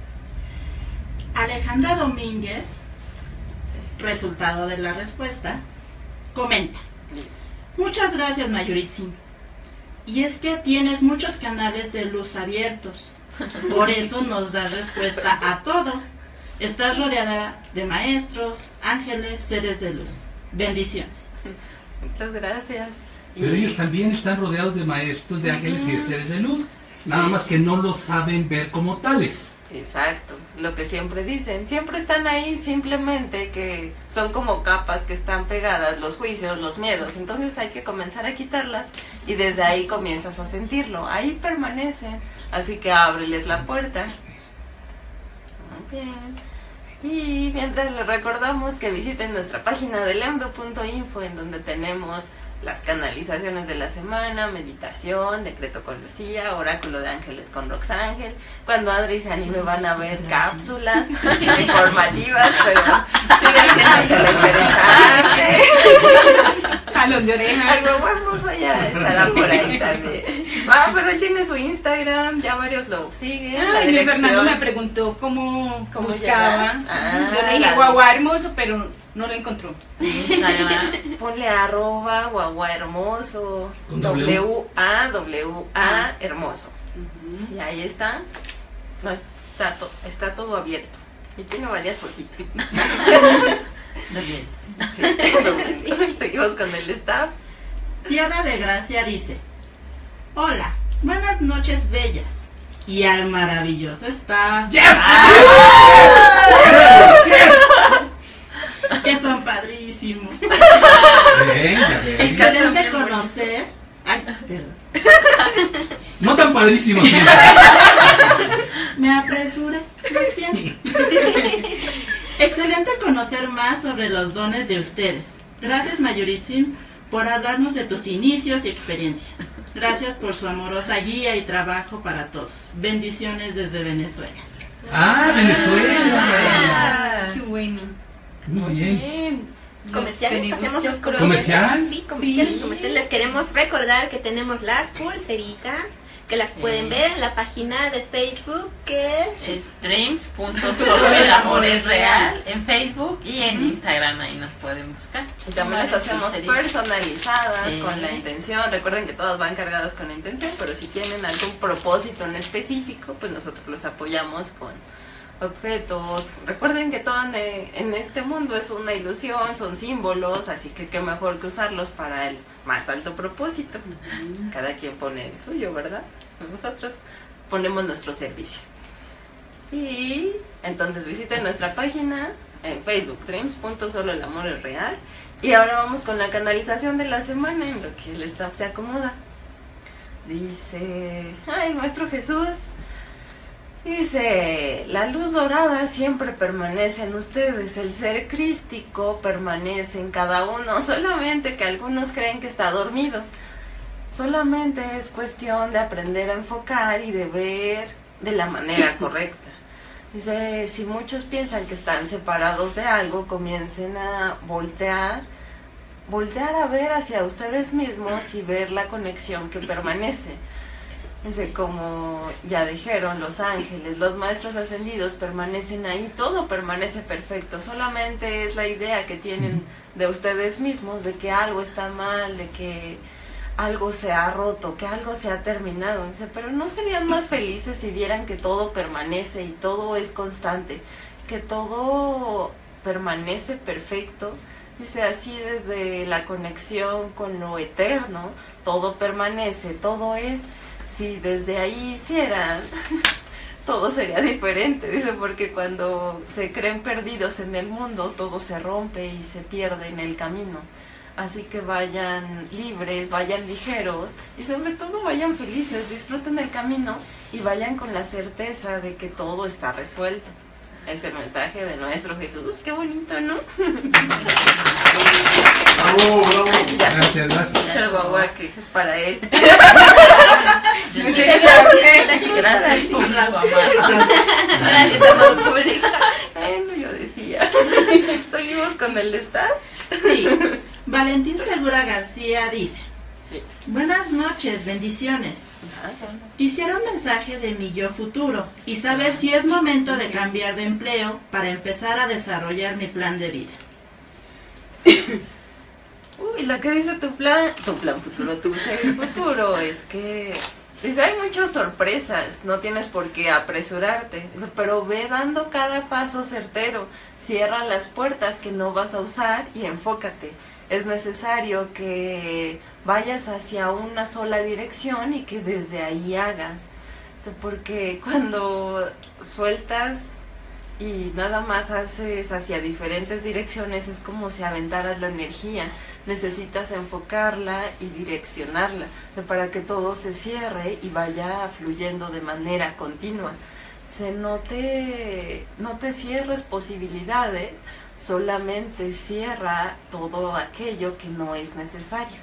Alejandra Domínguez, resultado de la respuesta, comenta: muchas gracias, Mayuritzin. Y es que tienes muchos canales de luz abiertos, por eso nos das respuesta a todo. Estás rodeada de maestros, ángeles, seres de luz. Bendiciones.
Muchas gracias.
Pero ellos también están rodeados de maestros, de ángeles y de seres de luz. Nada más que no los saben ver como tales.
Exacto, lo que siempre dicen, siempre están ahí, simplemente que son como capas que están pegadas, los juicios, los miedos, entonces hay que comenzar a quitarlas y desde ahí comienzas a sentirlo, ahí permanecen, así que ábreles la puerta. Muy bien. Y mientras les recordamos que visiten nuestra página de lemdo punto info, en donde tenemos las canalizaciones de la semana, meditación, decreto con Lucía, oráculo de ángeles con Roxángel. Cuando Adri se anime van a ver cápsulas informativas, pero sigue haciéndose lo interesante.
jalón de orejas.
Algo hermoso ya estará por ahí también. Ah, pero él tiene su Instagram, ya varios lo siguen. la
Ay,
dirección.
Fernando me preguntó cómo,
¿Cómo
buscaba.
llegar? Ah,
Yo le dije
la-
guagua hermoso, pero no lo encontró.
Instagram.
Ponle arroba guagua hermoso,
Con W.
W A W A hermoso.
Ujú.
Y ahí está. No, está, to- está todo abierto. Y tiene varias fotitos.
Muy bien.
Sí. Seguimos con el staff.
Tierra de Gracia dice: Hola, buenas noches bellas. Y al maravilloso está.
¡Yes!
Que son padrísimos.
Venga, venga.
Excelente conocer. Ay, perdón.
No tan padrísimo, sí.
Me apresuré, lo siento. Excelente conocer más sobre los dones de ustedes. Gracias, Mayuritzin, por hablarnos de tus inicios y experiencia. Gracias por su amorosa guía y trabajo para todos. Bendiciones desde Venezuela.
Ah, Venezuela.
Ah,
Qué bueno.
Muy bien.
Comerciales,
Tenemos
hacemos
ya
los
¿Comercial?
Sí, comerciales,
Sí.
comerciales. Les queremos recordar que tenemos las pulseritas, que las pueden
Sí.
ver en la página de Facebook, que es...
Streams punto solo el amor es real en Facebook y en Instagram, ahí nos pueden buscar.
Y también las hacemos personalizadas
Sí.
con la intención. Recuerden que todas van cargadas con la intención, pero si tienen algún propósito en específico, pues nosotros los apoyamos con objetos. Recuerden que todo en, en este mundo es una ilusión, son símbolos, así que qué mejor que usarlos para el más alto propósito. Cada quien pone el suyo, ¿verdad? Pues nosotros ponemos nuestro servicio. Y entonces visiten nuestra página en Facebook, streams punto solo el amor es real. Y ahora vamos con la canalización de la semana en lo que el staff se acomoda. Dice, ay, nuestro Jesús. Dice, la luz dorada siempre permanece en ustedes, el ser crístico permanece en cada uno, solamente que algunos creen que está dormido. Solamente es cuestión de aprender a enfocar y de ver de la manera correcta. Dice, si muchos piensan que están separados de algo, comiencen a voltear, voltear a ver hacia ustedes mismos y ver la conexión que permanece. Dice, como ya dijeron los ángeles, los maestros ascendidos permanecen ahí, todo permanece perfecto, solamente es la idea que tienen de ustedes mismos, de que algo está mal, de que algo se ha roto, que algo se ha terminado. Dice, pero ¿no serían más felices si vieran que todo permanece y todo es constante, que todo permanece perfecto? Dice, así desde la conexión con lo eterno, todo permanece, todo es... Si desde ahí hicieran, todo sería diferente, dice, porque cuando se creen perdidos en el mundo, todo se rompe y se pierde en el camino. Así que vayan libres, vayan ligeros y sobre todo vayan felices, disfruten el camino y vayan con la certeza de que todo está resuelto. Es el mensaje de nuestro Jesús, qué bonito, ¿no?
Bravo, bravo.
Ya sé,
Gracias, gracias.
es el guagua que es para él.
Gracias, público amado.
Gracias, amado público. Bueno, yo decía. Seguimos con el staff.
Sí. Valentín Segura García dice: Buenas noches, bendiciones. Quisiera un mensaje de mi yo futuro y saber si es momento de cambiar de empleo para empezar a desarrollar mi plan de vida.
Uy, lo que dice tu plan, tu plan futuro, tu ser futuro, es que dice, hay muchas sorpresas, no tienes por qué apresurarte, pero ve dando cada paso certero, cierra las puertas que no vas a usar y enfócate. Es necesario que vayas hacia una sola dirección y que desde ahí hagas, porque cuando sueltas y nada más haces hacia diferentes direcciones es como si aventaras la energía. Necesitas enfocarla y direccionarla para que todo se cierre y vaya fluyendo de manera continua. Se no te, no te cierres posibilidades, solamente cierra todo aquello que no es necesario.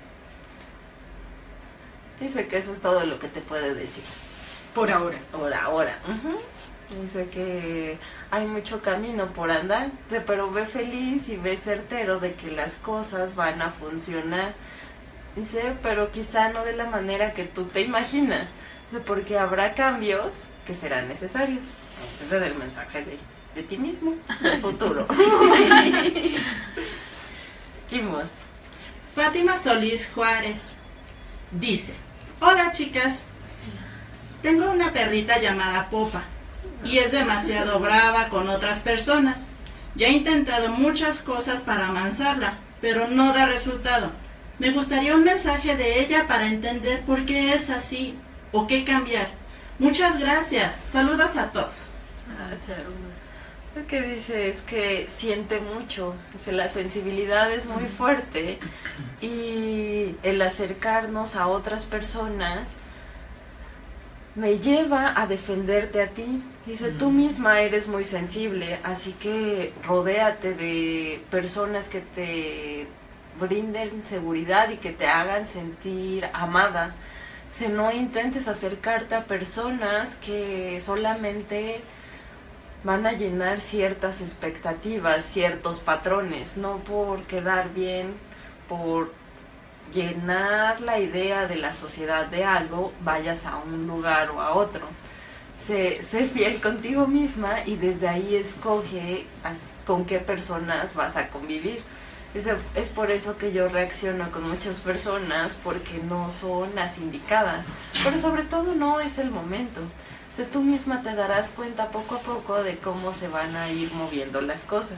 Dice que eso es todo lo que te puede decir.
Por ahora.
Por ahora. Ujú. Dice que hay mucho camino por andar, pero ve feliz y ve certero de que las cosas van a funcionar. Dice, pero quizá no de la manera que tú te imaginas, dice, porque habrá cambios que serán necesarios. Ese es el mensaje de, de ti mismo, del futuro. Seguimos.
Fátima Solís Juárez dice: hola chicas, tengo una perrita llamada Popa y es demasiado brava con otras personas. Ya he intentado muchas cosas para amansarla, pero no da resultado. Me gustaría un mensaje de ella para entender por qué es así o qué cambiar. Muchas gracias. Saludos a todos.
Lo que dice es que siente mucho, dice, la sensibilidad es muy fuerte y el acercarnos a otras personas me lleva a defenderte a ti. Dice, tú misma eres muy sensible, así que rodéate de personas que te brinden seguridad y que te hagan sentir amada. Dice, no intentes acercarte a personas que solamente van a llenar ciertas expectativas, ciertos patrones, no por quedar bien, por llenar la idea de la sociedad de algo, vayas a un lugar o a otro. Sé, sé fiel contigo misma y desde ahí escoge con qué personas vas a convivir. Es, es por eso que yo reacciono con muchas personas, porque no son las indicadas, pero sobre todo no es el momento. Si tú misma te darás cuenta poco a poco de cómo se van a ir moviendo las cosas.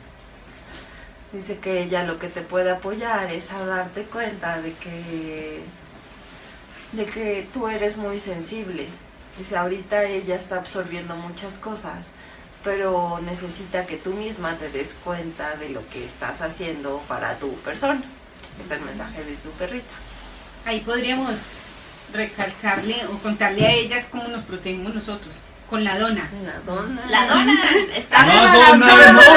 Dice que ella lo que te puede apoyar es a darte cuenta de que, de que tú eres muy sensible. Dice, ahorita ella está absorbiendo muchas cosas, pero necesita que tú misma te des cuenta de lo que estás haciendo para tu persona. Es el mensaje de tu perrita.
Ahí podríamos recalcarle o contarle a ellas cómo nos protegemos nosotros, con la dona.
La dona.
La dona está
La
arriba
dona,
las
no,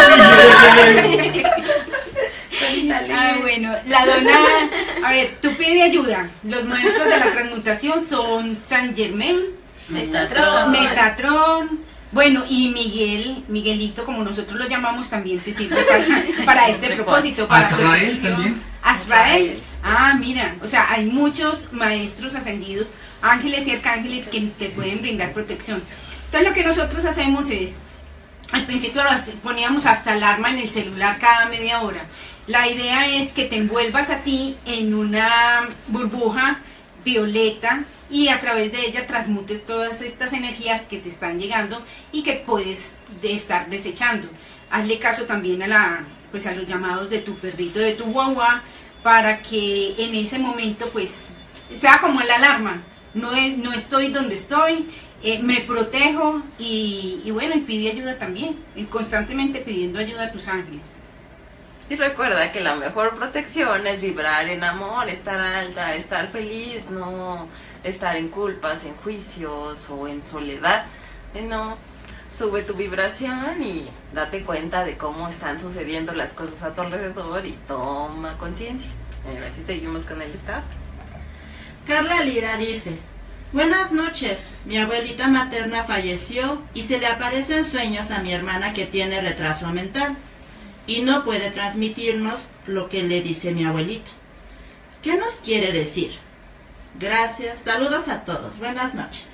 Ah, bueno, la dona, a ver, tú pide ayuda. Los maestros de la transmutación son Saint Germain,
Metatron.
Metatron, bueno, y Miguel, Miguelito, como nosotros lo llamamos, también te sirve para, para este propósito, para
Azrael
protección.
también.
Azrael. Ah, mira, o sea, hay muchos maestros ascendidos, ángeles y arcángeles que te pueden brindar protección. Entonces lo que nosotros hacemos es, al principio poníamos hasta alarma en el celular cada media hora. La idea es que te envuelvas a ti en una burbuja violeta y a través de ella transmutes todas estas energías que te están llegando y que puedes de estar desechando. Hazle caso también a, la, pues a los llamados de tu perrito, de tu guagua, para que en ese momento pues sea como la alarma. No, es, no estoy donde estoy, eh, me protejo y, y bueno, y pide ayuda también, y constantemente pidiendo ayuda a tus ángeles.
Y recuerda que la mejor protección es vibrar en amor, estar alta, estar feliz, no estar en culpas, en juicios o en soledad. No, sube tu vibración y date cuenta de cómo están sucediendo las cosas a tu alrededor y toma conciencia. A ver si seguimos con el staff.
Carla Lira dice: buenas noches, mi abuelita materna falleció y se le aparece en sueños a mi hermana que tiene retraso mental y no puede transmitirnos lo que le dice mi abuelita. ¿Qué nos quiere decir? Gracias, saludos a todos, buenas noches.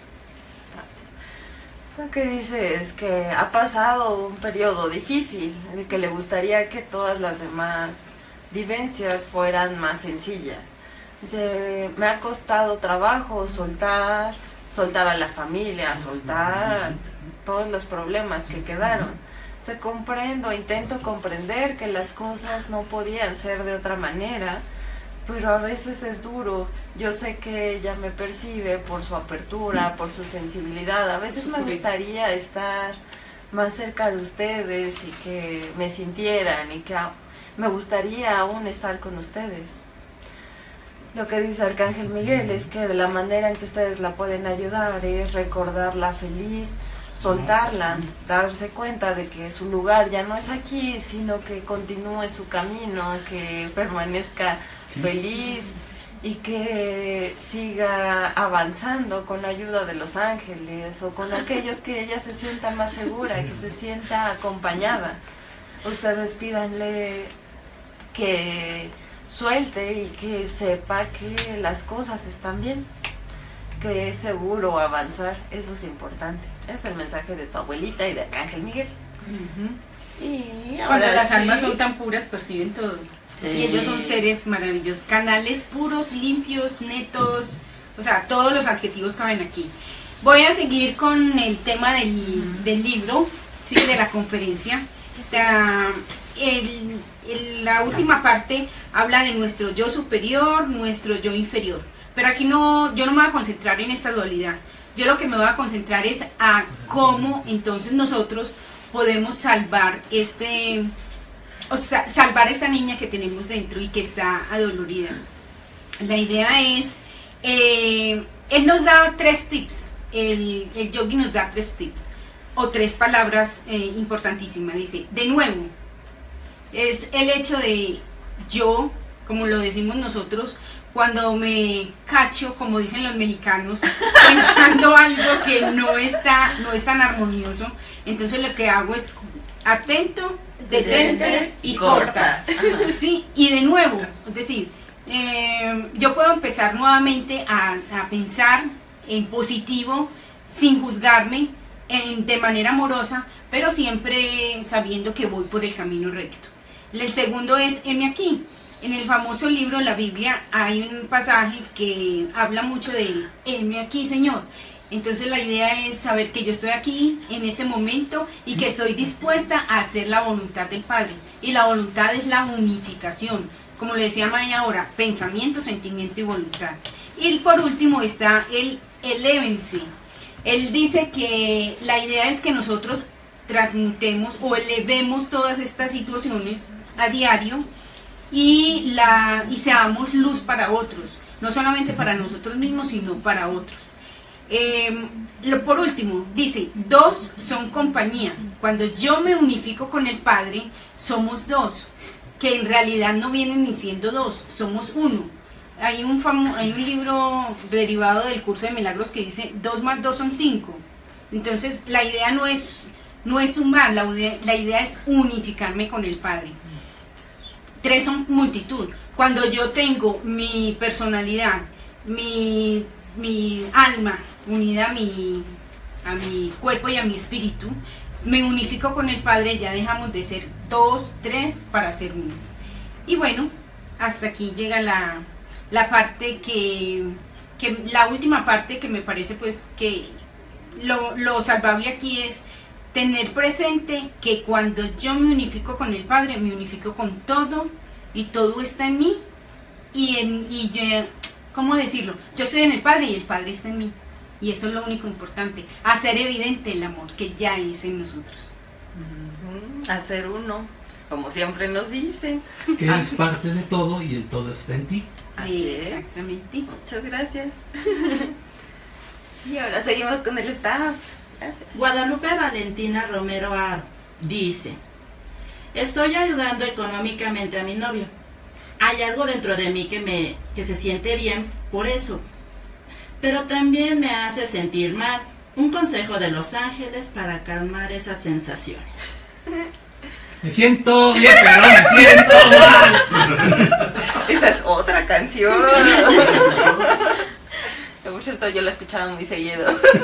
Lo que dice es que ha pasado un periodo difícil, de que le gustaría que todas las demás vivencias fueran más sencillas. Dice, me ha costado trabajo soltar, soltar a la familia, soltar todos los problemas que quedaron. Se comprendo, intento comprender que las cosas no podían ser de otra manera, pero a veces es duro. Yo sé que ella me percibe por su apertura, por su sensibilidad. A veces me gustaría estar más cerca de ustedes y que me sintieran y que me gustaría aún estar con ustedes. Lo que dice Arcángel Miguel es que de la manera en que ustedes la pueden ayudar es recordarla feliz, soltarla, darse cuenta de que su lugar ya no es aquí, sino que continúe su camino, que permanezca feliz y que siga avanzando con la ayuda de los ángeles o con aquellos que ella se sienta más segura, que se sienta acompañada. Ustedes pídanle que suelte y que sepa que las cosas están bien, que es seguro avanzar. Eso es importante. Es el mensaje de tu abuelita y de Arcángel Miguel.
Uh-huh.
Y ahora
Cuando las
sí,
almas son tan puras, perciben todo.
Sí.
Y ellos son seres maravillosos, canales puros, limpios, netos, o sea, todos los adjetivos caben aquí. Voy a seguir con el tema del, del libro, ¿sí? De la conferencia. O sea, el, el, la última parte habla de nuestro yo superior, nuestro yo inferior. Pero aquí no, yo no me voy a concentrar en esta dualidad. Yo lo que me voy a concentrar es a cómo entonces nosotros podemos salvar este, o sea, salvar esta niña que tenemos dentro y que está adolorida. La idea es, eh, él nos da tres tips, el, el yogi nos da tres tips, o tres palabras eh, importantísimas. Dice, de nuevo, es el hecho de yo, como lo decimos nosotros, cuando me cacho, como dicen los mexicanos, pensando algo que no está, no es tan armonioso, entonces lo que hago es atento, detente y corta. Sí, y de nuevo, es decir, eh, yo puedo empezar nuevamente a, a pensar en positivo, sin juzgarme, en, de manera amorosa, pero siempre sabiendo que voy por el camino recto. El segundo es, heme aquí. En el famoso libro, la Biblia, hay un pasaje que habla mucho de heme aquí, Señor. Entonces la idea es saber que yo estoy aquí en este momento y que estoy dispuesta a hacer la voluntad del Padre. Y la voluntad es la unificación, como le decía Maya ahora, pensamiento, sentimiento y voluntad. Y por último está el elévense. Él dice que la idea es que nosotros transmutemos o elevemos todas estas situaciones a diario y, la, y seamos luz para otros, no solamente para nosotros mismos, sino para otros. Eh, lo, por último, dice, dos son compañía. Cuando yo me unifico con el Padre, somos dos, que en realidad no vienen ni siendo dos, somos uno. Hay un, famo, hay un libro derivado del curso de milagros que dice, dos más dos son cinco. Entonces, la idea no es, no es sumar, la, la idea es unificarme con el Padre. Tres son multitud. Cuando yo tengo mi personalidad, mi, mi alma unida a mi, a mi cuerpo y a mi espíritu, me unifico con el Padre, ya dejamos de ser dos, tres para ser uno. Y bueno, hasta aquí llega la, la parte que, que, la última parte que me parece pues que lo, lo salvable aquí es tener presente que cuando yo me unifico con el Padre, me unifico con todo y todo está en mí y, en, y yo, ¿cómo decirlo? Yo estoy en el Padre y el Padre está en mí y eso es lo único importante, hacer evidente el amor que ya es en nosotros.
Uh-huh. Hacer uno, como siempre nos dicen.
Que eres parte de todo y el todo está en ti.
Así
Exactamente.
es. Muchas gracias. Y ahora seguimos con el staff. Gracias.
Guadalupe Valentina Romero Aro dice, estoy ayudando económicamente a mi novio. Hay algo dentro de mí que, me, que se siente bien por eso, pero también me hace sentir mal. Un consejo de los ángeles para calmar esas sensaciones.
Me siento bien, pero me siento mal.
Esa es otra canción. Por cierto, yo la escuchaba muy seguido.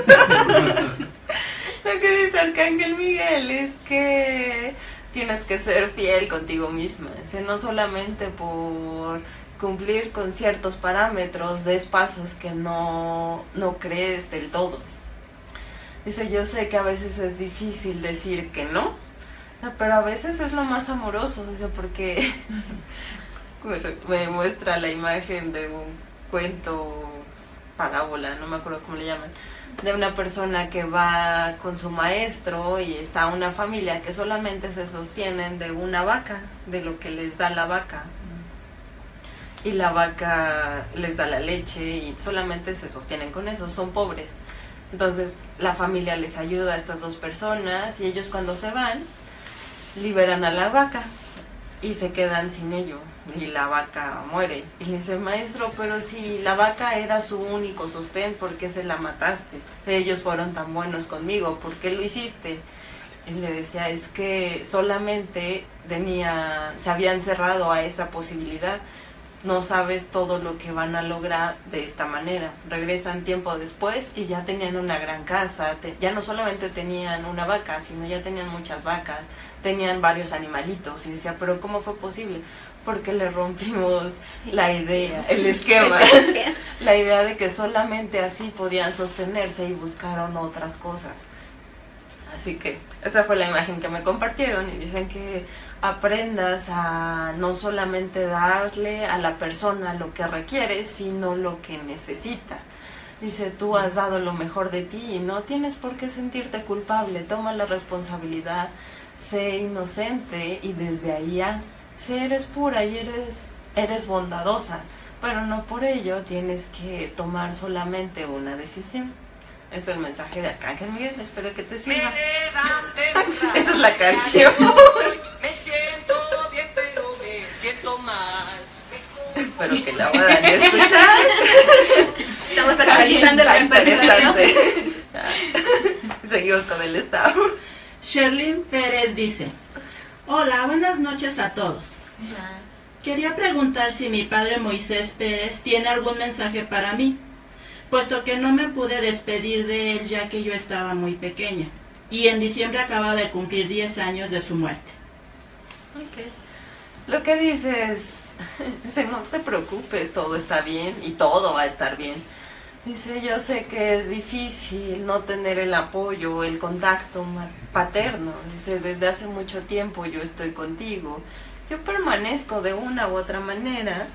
Lo que dice Arcángel Miguel es que tienes que ser fiel contigo misma. O sea, no solamente por cumplir con ciertos parámetros des pasos que no, no crees del todo. Dice, yo sé que a veces es difícil decir que no, pero a veces es lo más amoroso, o sea, porque me muestra la imagen de un cuento, parábola, no me acuerdo cómo le llaman, de una persona que va con su maestro y está una familia que solamente se sostienen de una vaca, de lo que les da la vaca. Y la vaca les da la leche y solamente se sostienen con eso, son pobres. Entonces la familia les ayuda a estas dos personas y ellos cuando se van liberan a la vaca y se quedan sin ello y la vaca muere. Y le dice, maestro, pero si la vaca era su único sostén, ¿por qué se la mataste? Ellos fueron tan buenos conmigo, ¿por qué lo hiciste? Y le decía, es que solamente tenía, se habían cerrado a esa posibilidad no sabes todo lo que van a lograr de esta manera. Regresan tiempo después y ya tenían una gran casa, te, ya no solamente tenían una vaca, sino ya tenían muchas vacas, tenían varios animalitos, y decía, pero ¿cómo fue posible? Porque le rompimos la idea, el esquema, la idea de que solamente así podían sostenerse, y buscaron otras cosas. Así que esa fue la imagen que me compartieron, y dicen que aprendas a no solamente darle a la persona lo que requiere, sino lo que necesita. Dice, tú has dado lo mejor de ti y no tienes por qué sentirte culpable. Toma la responsabilidad, sé inocente y desde ahí haz. Sé, eres pura y eres, eres bondadosa, pero no por ello tienes que tomar solamente una decisión. Es el mensaje de Arcángel Miguel, espero que te sirva. Esa es la canción.
Me siento bien, pero me siento mal.
Espero que la puedan escuchar.
Estamos actualizando
Está
el repertorio.
interesante. Seguimos con el staff.
Sherlyn Pérez dice, hola, buenas noches a todos. Quería preguntar si mi padre Moisés Pérez tiene algún mensaje para mí, puesto que no me pude despedir de él ya que yo estaba muy pequeña, y en diciembre acaba de cumplir diez años de su muerte.
Okay. Lo que dices, dice, no te preocupes, todo está bien y todo va a estar bien. Dice, yo sé que es difícil no tener el apoyo, el contacto paterno. Dice, desde hace mucho tiempo yo estoy contigo. Yo permanezco de una u otra manera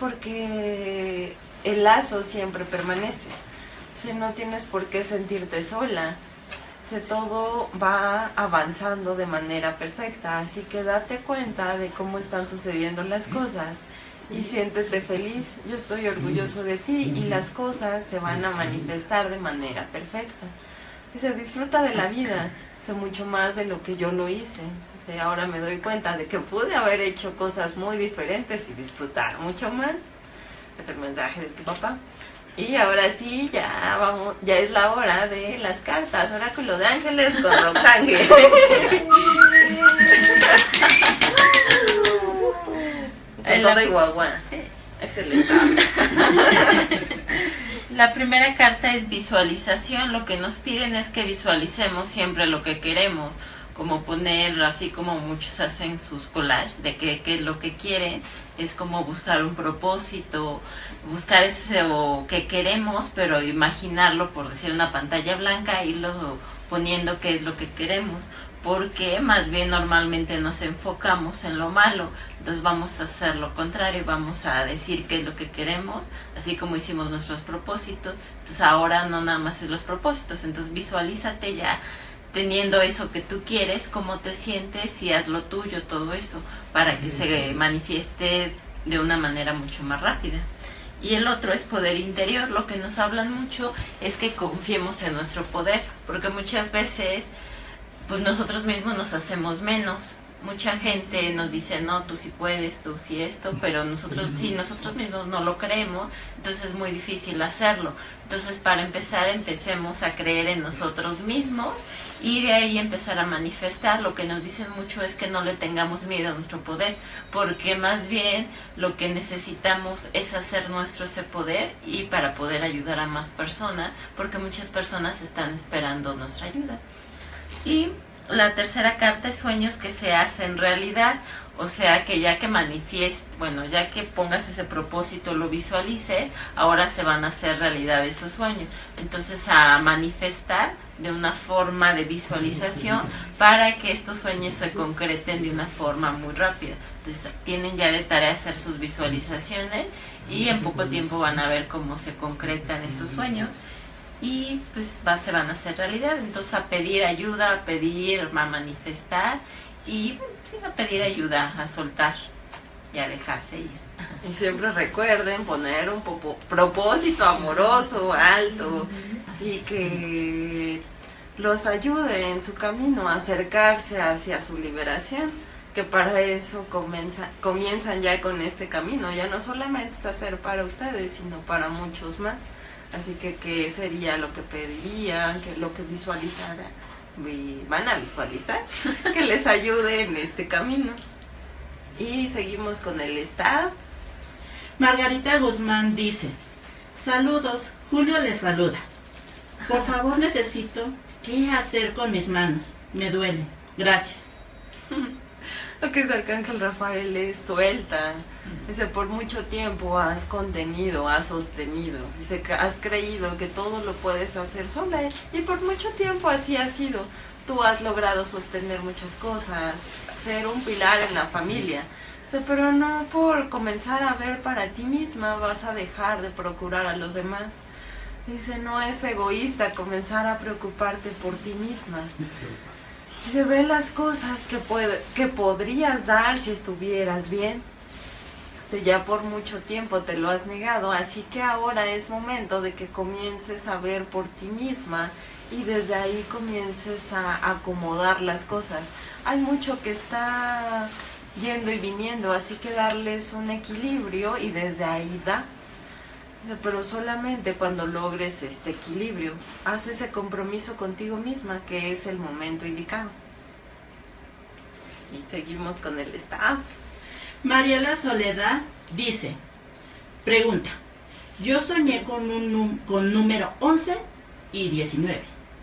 porque el lazo siempre permanece. Dice, no tienes por qué sentirte sola. Dice, todo va avanzando de manera perfecta, así que date cuenta de cómo están sucediendo las cosas y siéntete feliz. Yo estoy orgulloso de ti y las cosas se van a manifestar de manera perfecta. Dice, disfruta de la vida. Dice, mucho más de lo que yo lo hice. Dice, ahora me doy cuenta de que pude haber hecho cosas muy diferentes y disfrutar mucho más. Es el mensaje de tu papá. Y ahora sí, ya vamos, ya es la hora de las cartas, Oráculo de Ángeles con Roxanne. El todo igual, sí. Es el estado.
La primera carta es visualización. Lo que nos piden es que visualicemos siempre lo que queremos, como poner, así como muchos hacen sus collages de qué es lo que quieren, es como buscar un propósito, buscar eso que queremos, pero imaginarlo, por decir, una pantalla blanca, irlo poniendo qué es lo que queremos, porque más bien normalmente nos enfocamos en lo malo, entonces vamos a hacer lo contrario, vamos a decir qué es lo que queremos, así como hicimos nuestros propósitos. Entonces ahora no nada más es los propósitos, entonces visualízate ya teniendo eso que tú quieres, cómo te sientes y haz lo tuyo, todo eso, para que se manifieste de una manera mucho más rápida. Y el otro es poder interior. Lo que nos hablan mucho es que confiemos en nuestro poder, porque muchas veces pues nosotros mismos nos hacemos menos. Mucha gente nos dice, no, tú sí puedes, tú sí esto, pero nosotros sí, nosotros mismos no lo creemos, entonces es muy difícil hacerlo. Entonces, para empezar, empecemos a creer en nosotros mismos y de ahí empezar a manifestar. Lo que nos dicen mucho es que no le tengamos miedo a nuestro poder, porque más bien lo que necesitamos es hacer nuestro ese poder, y para poder ayudar a más personas, porque muchas personas están esperando nuestra ayuda. Y la tercera carta es sueños que se hacen realidad, o sea que ya que manifieste, bueno, ya que pongas ese propósito, lo visualices, ahora se van a hacer realidad esos sueños. Entonces, a manifestar de una forma de visualización para que estos sueños se concreten de una forma muy rápida. Entonces, tienen ya de tarea hacer sus visualizaciones y en poco tiempo van a ver cómo se concretan estos sueños. Y pues va, se van a hacer realidad. Entonces, a pedir ayuda, a pedir, a manifestar y sí, a pedir ayuda, a soltar y a dejarse ir.
Y siempre recuerden poner un popo, propósito amoroso, alto, y que los ayude en su camino a acercarse hacia su liberación, que para eso comienza, comienzan ya con este camino. Ya no solamente es hacer para ustedes, sino para muchos más. Así que, ¿qué sería lo que pedirían? ¿Qué lo que visualizaran? Van a visualizar que les ayude en este camino. Y seguimos con el staff.
Margarita Guzmán dice, saludos, Julio les saluda. Por favor, necesito qué hacer con mis manos. Me duele. Gracias.
Lo que es Arcángel Rafael es suelta. Dice, por mucho tiempo has contenido, has sostenido. Dice que has creído que todo lo puedes hacer sola. Y por mucho tiempo así ha sido. Tú has logrado sostener muchas cosas, ser un pilar en la familia. Dice, pero no por comenzar a ver para ti misma vas a dejar de procurar a los demás. Dice, no es egoísta comenzar a preocuparte por ti misma. Dice, ve las cosas que, puede, que podrías dar si estuvieras bien. Dice, ya por mucho tiempo te lo has negado, así que ahora es momento de que comiences a ver por ti misma y desde ahí comiences a acomodar las cosas. Hay mucho que está yendo y viniendo, así que darles un equilibrio y desde ahí da. Pero solamente cuando logres este equilibrio, haz ese compromiso contigo misma, que es el momento indicado. Y seguimos con el staff.
Mariela Soledad dice, pregunta, yo soñé con un num- con número once y diecinueve.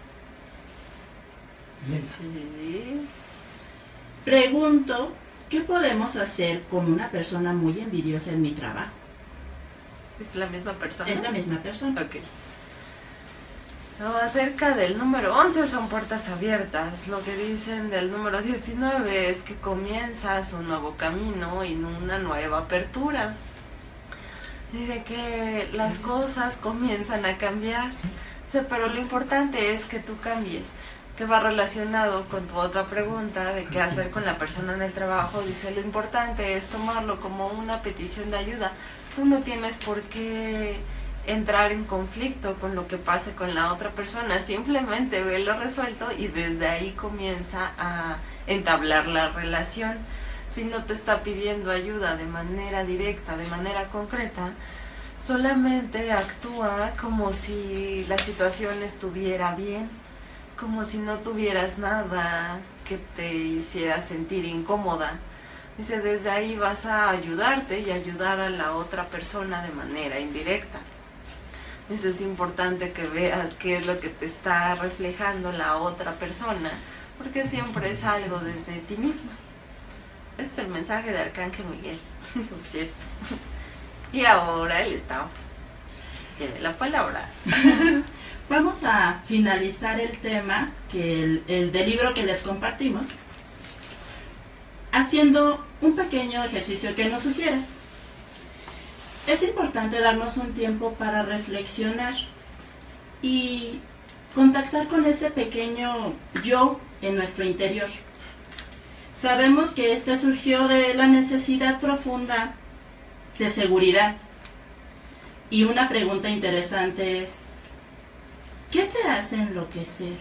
Sí.
Pregunto, ¿qué podemos hacer con una persona muy envidiosa en mi trabajo?
¿Es la misma persona?
Es la misma persona.
Ok. No, acerca del número once son puertas abiertas. Lo que dicen del número diecinueve es que comienzas un nuevo camino y una nueva apertura. Dice que las cosas comienzan a cambiar. Dice, pero lo importante es que tú cambies. Que va relacionado con tu otra pregunta de qué hacer con la persona en el trabajo. Dice, lo importante es tomarlo como una petición de ayuda. Tú no tienes por qué entrar en conflicto con lo que pase con la otra persona, simplemente velo resuelto y desde ahí comienza a entablar la relación. Si no te está pidiendo ayuda de manera directa, de manera concreta, solamente actúa como si la situación estuviera bien, como si no tuvieras nada que te hiciera sentir incómoda. Dice, desde ahí vas a ayudarte y ayudar a la otra persona de manera indirecta. Dice, es importante que veas qué es lo que te está reflejando la otra persona, porque siempre es algo desde ti misma. Ese es el mensaje de Arcángel Miguel, ¿cierto? Y ahora el Estado tiene la palabra.
Vamos a finalizar el tema, que el, el del libro que les compartimos, haciendo un pequeño ejercicio que nos sugiere. Es importante darnos un tiempo para reflexionar y contactar con ese pequeño yo en nuestro interior. Sabemos que este surgió de la necesidad profunda de seguridad. Y una pregunta interesante es, ¿qué te hace enloquecer?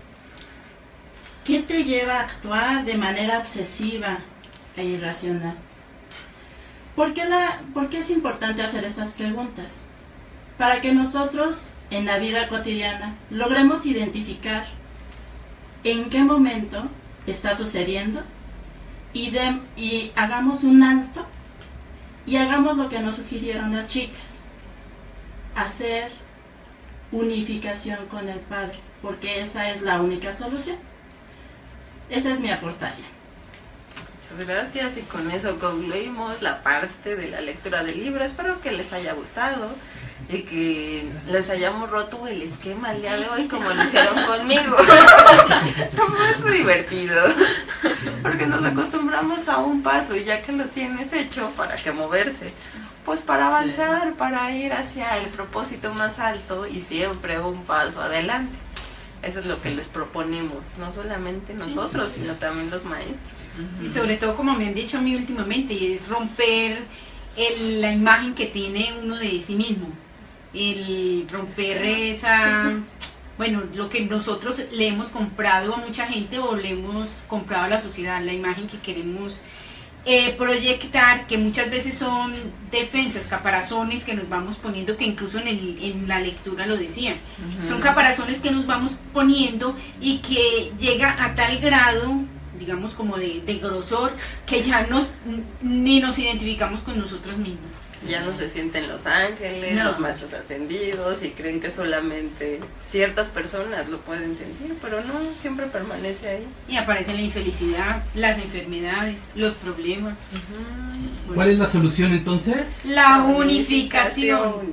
¿Qué te lleva a actuar de manera obsesiva e irracional? ¿Por qué, la, ¿Por qué es importante hacer estas preguntas? Para que nosotros en la vida cotidiana logremos identificar en qué momento está sucediendo y, de, y hagamos un alto y hagamos lo que nos sugirieron las chicas, hacer unificación con el Padre, porque esa es la única solución. Esa es mi aportación.
Muchas gracias, y con eso concluimos la parte de la lectura del libro. Espero que les haya gustado y que les hayamos roto el esquema el día de hoy como lo hicieron conmigo. Como es muy divertido, porque nos acostumbramos a un paso y ya que lo tienes hecho, ¿para qué moverse? Pues para avanzar, para ir hacia el propósito más alto y siempre un paso adelante. Eso es lo que les proponemos, no solamente nosotros, sí, sí, sino también los maestros.
Y sobre todo, como me han dicho a mí últimamente, es romper el, la imagen que tiene uno de sí mismo. El romper esa, bueno, lo que nosotros le hemos comprado a mucha gente o le hemos comprado a la sociedad, la imagen que queremos eh, proyectar, que muchas veces son defensas, caparazones que nos vamos poniendo, que incluso en, el, en la lectura lo decía. Uh-huh. Son caparazones que nos vamos poniendo y que llega a tal grado, digamos como de, de grosor, que ya nos ni nos identificamos con nosotros mismos.
Ya no se sienten los ángeles,
No.
los maestros ascendidos, y creen que solamente ciertas personas lo pueden sentir, pero no, siempre permanece ahí.
Y aparece la infelicidad, las enfermedades, los problemas.
¿Cuál es la solución entonces?
La unificación.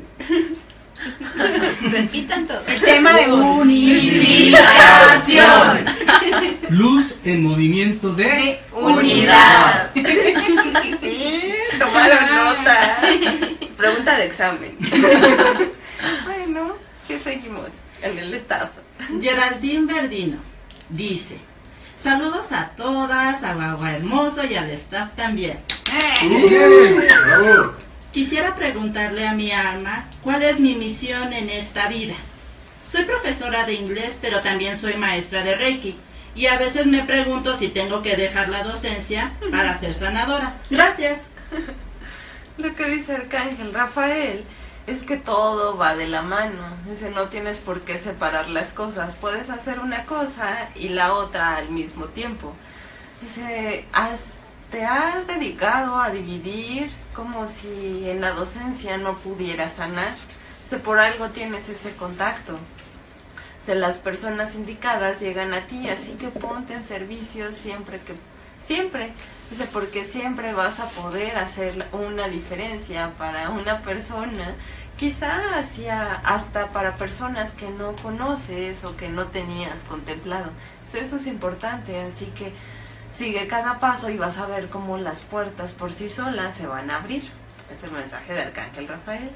Repitan todo.
El tema de
Unificación.
Luz en movimiento de...
de
Unidad.
Tomaron nota. Pregunta de examen. Bueno, ¿qué seguimos? En el staff.
Geraldine Verdino dice: saludos a todas, a Guagua Hermoso y al staff también.
Eh,
Quisiera preguntarle a mi alma cuál es mi misión en esta vida. Soy profesora de inglés, pero también soy maestra de Reiki. Y a veces me pregunto si tengo que dejar la docencia para ser sanadora. Gracias.
Lo que dice Arcángel Rafael es que todo va de la mano. Dice, no tienes por qué separar las cosas. Puedes hacer una cosa y la otra al mismo tiempo. Dice, has, te has dedicado a dividir como si en la docencia no pudieras sanar. Dice, por algo tienes ese contacto. Dice, las personas indicadas llegan a ti, así que ponte en servicio siempre que... Siempre. Dice, porque siempre vas a poder hacer una diferencia para una persona, quizá hacia, hasta para personas que no conoces o que no tenías contemplado. Dice, eso es importante, así que sigue cada paso y vas a ver cómo las puertas por sí solas se van a abrir. Es el mensaje de Arcángel Rafael.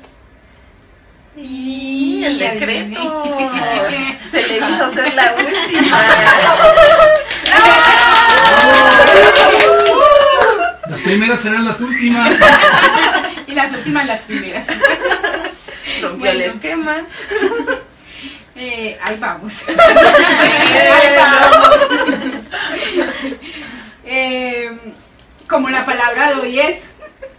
Y el decreto se le hizo ser la última.
Las primeras serán las últimas.
y las últimas las primeras.
Rompió el
Bueno.
esquema.
Eh, ahí vamos. Ahí vamos. Eh, como la palabra de hoy es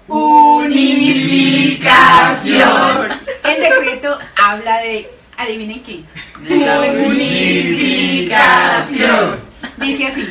Unificación.
el decreto habla de, adivinen qué,
De la
Unificación.
dice así: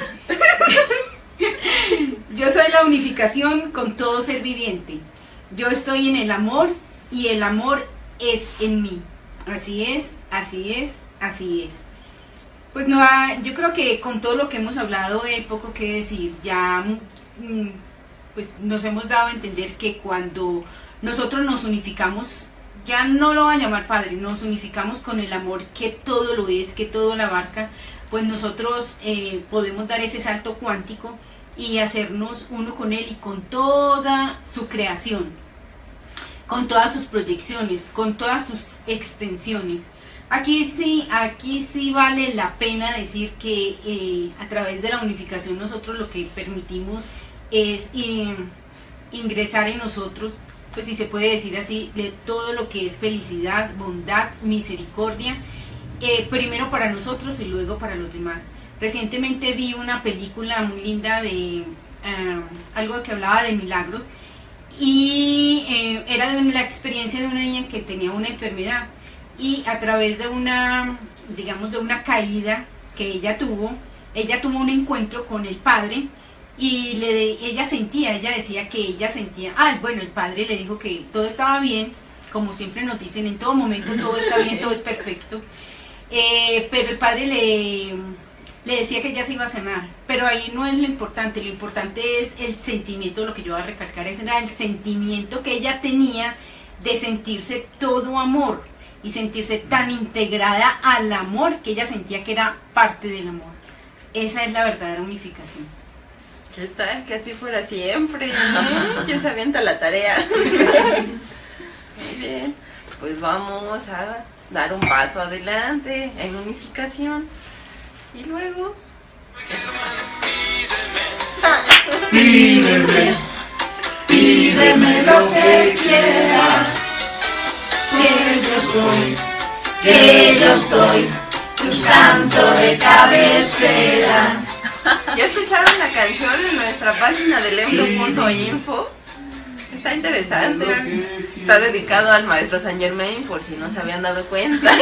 yo soy la unificación con todo ser viviente. Yo estoy en el amor y el amor es en mí. Así es, así es, así es. Pues no, ha- yo creo que con todo lo que hemos hablado hay poco que decir. Ya mm, pues nos hemos dado a entender que cuando nosotros nos unificamos, ya no lo van a llamar padre, nos unificamos con el amor que todo lo es, que todo lo abarca, pues nosotros eh, podemos dar ese salto cuántico y hacernos uno con él y con toda su creación, con todas sus proyecciones, con todas sus extensiones. Aquí sí, aquí sí vale la pena decir que eh, a través de la unificación nosotros lo que permitimos es eh, ingresar en nosotros, pues si se puede decir así, de todo lo que es felicidad, bondad, misericordia, eh, primero para nosotros y luego para los demás. Recientemente vi una película muy linda de eh, algo que hablaba de milagros y eh, era de la experiencia de una niña que tenía una enfermedad y a través de una, digamos, de una caída que ella tuvo, ella tuvo un encuentro con el padre y le, ella sentía, ella decía que ella sentía, ah, bueno, el padre le dijo que todo estaba bien, como siempre nos dicen, en todo momento todo está bien, todo es perfecto, eh, pero el padre le, le decía que ella se iba a sanar, pero ahí no es lo importante, lo importante es el sentimiento, lo que yo voy a recalcar, ese era el sentimiento que ella tenía de sentirse todo amor y sentirse tan integrada al amor que ella sentía que era parte del amor. Esa es la verdadera unificación.
¿Qué tal? Que así fuera siempre, ¿no? ¿Quién se avienta la tarea? Muy bien, pues vamos a dar un paso adelante en unificación. Y luego...
Pídeme, pídeme lo que quieras, que yo soy, que yo soy tu santo de cabecera.
¿Ya escucharon la canción en nuestra página de lembro punto info? Está interesante. Está dedicado al maestro Saint Germain, por si no se habían dado cuenta.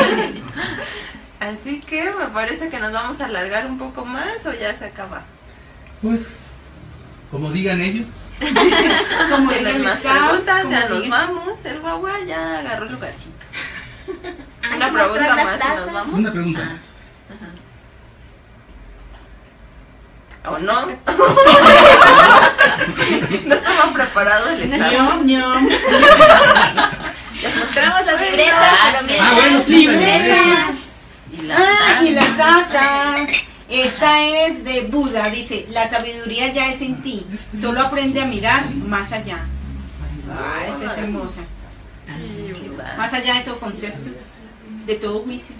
Así que me parece que nos vamos a alargar un poco más o ya se acaba.
Pues Como digan ellos.
Como
¿Tienen
digan
más
staff,
preguntas?
como
Ya nos
digan-
vamos. El guagua ya agarró el lugarcito.
Hay
Una
que mostrar
pregunta
las
más y nos
tazas.
vamos.
Una pregunta más.
¿O no? No estaban preparados el estado.
Ñom, ñom.
Les mostramos las libretas, pero mientras...
Ah, bueno, sí,
libretas.
Y la
Ah, y las tazas. Esta es de Buda, dice, la sabiduría ya es en ti, solo aprende a mirar más allá. Ah, esa es hermosa. Más allá de todo concepto, de todo juicio.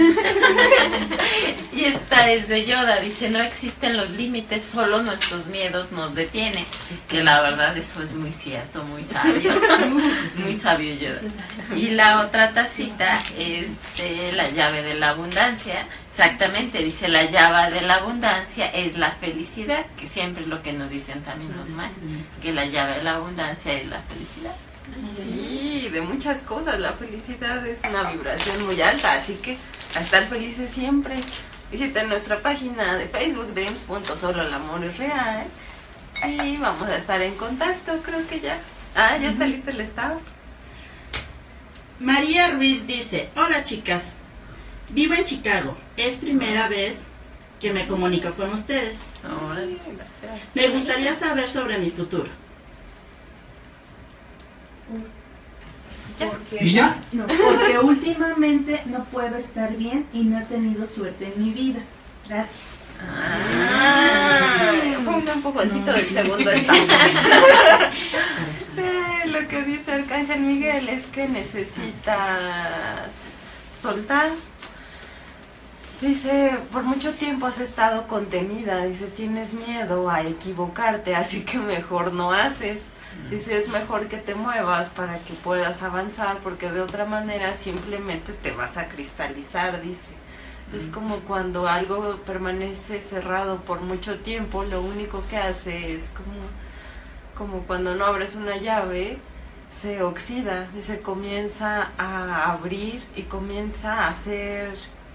Y esta es de Yoda, dice, no existen los límites, solo nuestros miedos nos detienen. Que la verdad eso es muy cierto, muy sabio, muy sabio Yoda. Y la otra tacita es de la llave de la abundancia. Exactamente, dice, la llave de la abundancia es la felicidad, que siempre es lo que nos dicen también los maestros, que la llave de la abundancia es la felicidad.
Sí, de muchas cosas. La felicidad es una vibración muy alta, así que a estar felices siempre. Visiten nuestra página de Facebook, dreams punto solo el amor es real. Y vamos a estar en contacto, creo que ya. Ah, ya está listo el estado.
María Ruiz dice, hola chicas, vivo en Chicago, es primera vez que me comunico con ustedes.
Órale.
Me gustaría saber sobre mi futuro.
Porque,
¿Y ya?
No, porque últimamente no puedo estar bien y no he tenido suerte en mi vida. Gracias.
Ah, fue un empujoncito del segundo estado. Eh, lo que dice Arcángel Miguel es que necesitas soltar. Dice, por mucho tiempo has estado contenida, dice, tienes miedo a equivocarte, así que mejor no haces. Dice, es mejor que te muevas para que puedas avanzar, porque de otra manera simplemente te vas a cristalizar, dice. Es como cuando algo permanece cerrado por mucho tiempo, lo único que hace es como, como cuando no abres una llave, se oxida, dice, comienza a abrir y comienza a ser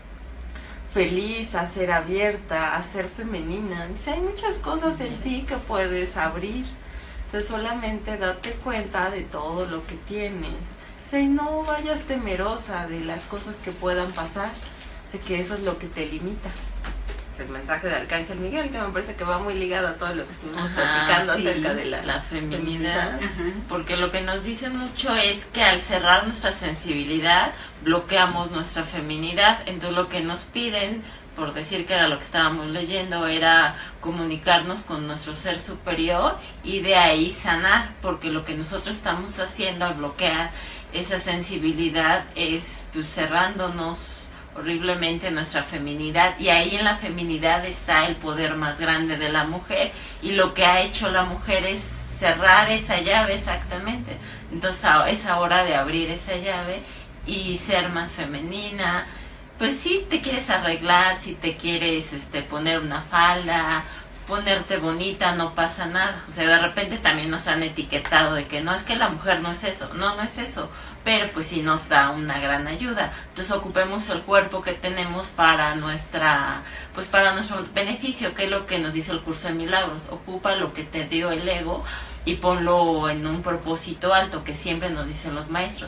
feliz, a ser abierta, a ser femenina. Dice, hay muchas cosas en ti que puedes abrir. Entonces solamente date cuenta de todo lo que tienes. Dice, y no vayas temerosa de las cosas que puedan pasar. Sé que eso es lo que te limita. Es el mensaje de Arcángel Miguel, que me parece que va muy ligado a todo lo que estuvimos
Ajá,
platicando
sí,
acerca de la,
la feminidad.
Ajá.
Porque lo que nos dicen mucho es que al cerrar nuestra sensibilidad bloqueamos nuestra feminidad. Entonces lo que nos piden, por decir que era lo que estábamos leyendo, era comunicarnos con nuestro ser superior y de ahí sanar, porque lo que nosotros estamos haciendo al bloquear esa sensibilidad es pues, cerrándonos horriblemente nuestra feminidad, y ahí en la feminidad está el poder más grande de la mujer, y lo que ha hecho la mujer es cerrar esa llave exactamente. Entonces es hora de abrir esa llave y ser más femenina. Pues si te quieres arreglar, si te quieres este poner una falda, ponerte bonita, no pasa nada. O sea, de repente también nos han etiquetado de que no, es que la mujer no es eso. No, no es eso. Pero pues sí nos da una gran ayuda. Entonces ocupemos el cuerpo que tenemos para nuestra, pues para nuestro beneficio, que es lo que nos dice el curso de milagros. Ocupa lo que te dio el ego y ponlo en un propósito alto, que siempre nos dicen los maestros.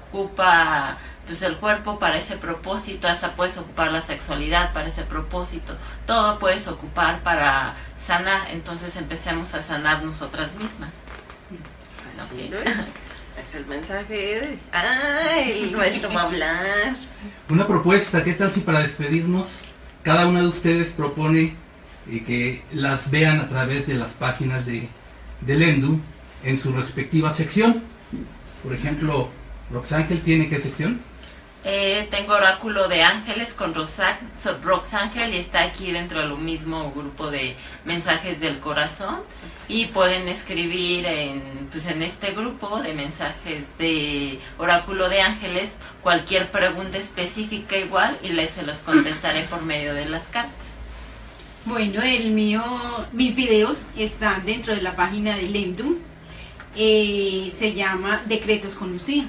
Ocupa pues el cuerpo para ese propósito, hasta puedes ocupar la sexualidad para ese propósito, todo puedes ocupar para sanar. Entonces empecemos a sanar nosotras mismas.
Así
Ok.
lo es. Es el mensaje de... ¡Ay! El maestro va a hablar.
Una propuesta, ¿qué tal si para despedirnos cada una de ustedes propone eh, que las vean a través de las páginas de, del ENDU en su respectiva sección? Por ejemplo, Roxángel, ¿tiene qué sección?
Eh, tengo Oráculo de Ángeles con Rosa- so- Roxángel, y está aquí dentro del mismo grupo de mensajes del corazón, y pueden escribir en, pues en este grupo de mensajes de Oráculo de Ángeles cualquier pregunta específica igual, y les se los contestaré por medio de las cartas.
Bueno, el mío, mis videos están dentro de la página de Lemdu. Eh, se llama Decretos con Lucía.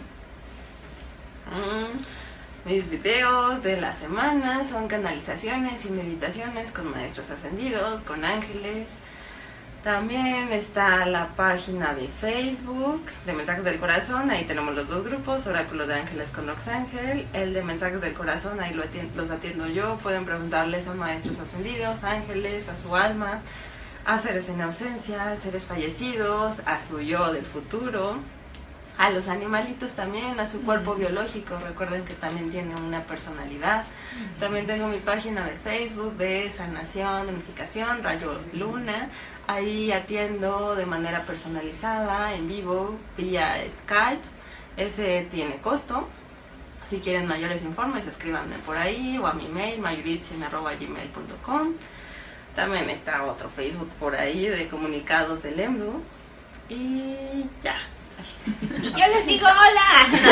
Mm, mis videos de la semana son canalizaciones y meditaciones con maestros ascendidos, con ángeles. También está la página de Facebook de Mensajes del Corazón, ahí tenemos los dos grupos, Oráculo de Ángeles con Oxángel, el de Mensajes del Corazón, ahí lo atiendo, los atiendo yo, pueden preguntarles a maestros ascendidos, ángeles, a su alma, a seres en ausencia, a seres fallecidos, a su yo del futuro, a los animalitos también, a su cuerpo biológico, recuerden que también tiene una personalidad. También tengo mi página de Facebook de Sanación, Unificación, Rayo Luna, ahí atiendo de manera personalizada, en vivo, vía Skype, ese tiene costo. Si quieren mayores informes, escríbanme por ahí o a mi mail, mayuritzin arroba gmail punto com. También está otro Facebook por ahí de comunicados del EMDU y ya.
Y yo les digo hola.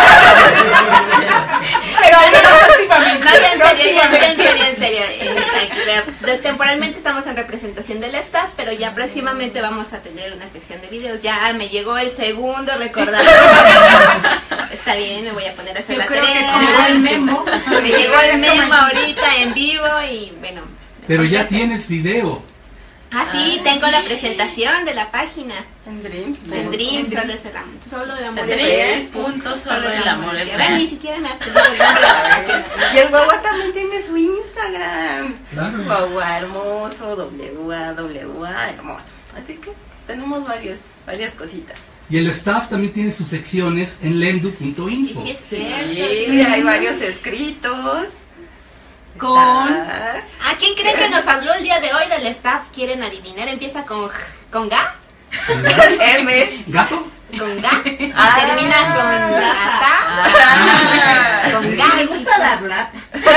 Pero al menos próximamente.
No, ya en serio, ya,
próximamente.
en serio, en serio. Eh, aquí, de- de- temporalmente estamos en representación del staff, pero ya próximamente vamos a tener una sección de videos. Ya me llegó el segundo recordatorio. Está bien, me voy a poner a hacer
Yo
la
creo que es
tarea.
como
el memo.
Me llegó el memo ahorita en vivo y bueno.
Pero ya tienes video.
Ah, sí, tengo la presentación de la página.
En Dreams.
En Dreams, solo es el amor. Solo el amor.
En
Dreams, punto, solo el amor es
Ahora
real.
ni siquiera me acuerdo el nombre de la página.
Y el guagua también tiene su Instagram.
Claro.
Guagua hermoso, W A W A hermoso. Así que tenemos varios, varias cositas.
Y el staff también tiene sus secciones en lendu punto
Y
info.
sí es cierto.
Sí,
sí.
hay varios escritos.
Con
Está-
¿A quién creen que nos habló el día de hoy del staff? ¿Quieren adivinar? Empieza con G- con Ga,
M.
¿Gato?
con Ga, y
Ah.
termina con Gata,
Ah,
con
sí.
Ga.
Me gusta dar lata.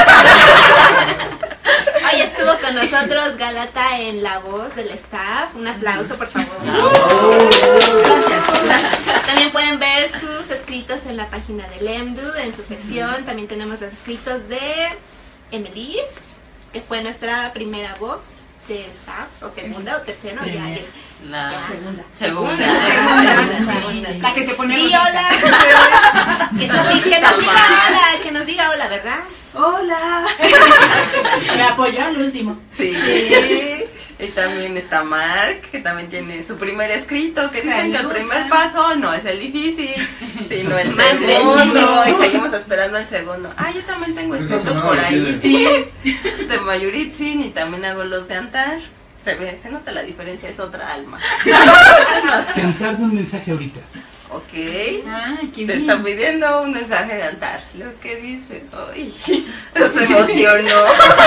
Hoy estuvo con nosotros Galata en la voz del staff. Un aplauso, por favor. También pueden ver sus escritos en la página del EMDU, en su sección. También tenemos los escritos de Emelis, que fue nuestra primera voz de staff, o segunda o tercera, o ya.
Primera.
La
Segunda.
segunda.
Segunda, segunda.
la que se pone
Di
bonita.
hola. Que nos, di- que nos diga hola, que nos diga hola, ¿verdad?
Hola. Me apoyó al último.
Sí. Y también está Mark, que también tiene su primer escrito, que dicen que el
Salud,
primer
Mark.
paso no es el difícil, sino el
Más
segundo.
del-
Y seguimos esperando el segundo. Ah, yo también tengo
Esa
escritos
sonaba
por
aquí
ahí.
de-
Sí. De Mayuritzin y también hago los de Antar. Se ve, se nota la diferencia, es otra alma.
Cantar de un mensaje ahorita.
Ok.
Ah, qué
Te
bien.
están pidiendo un mensaje de Antar. Lo que dice, uy, se emocionó.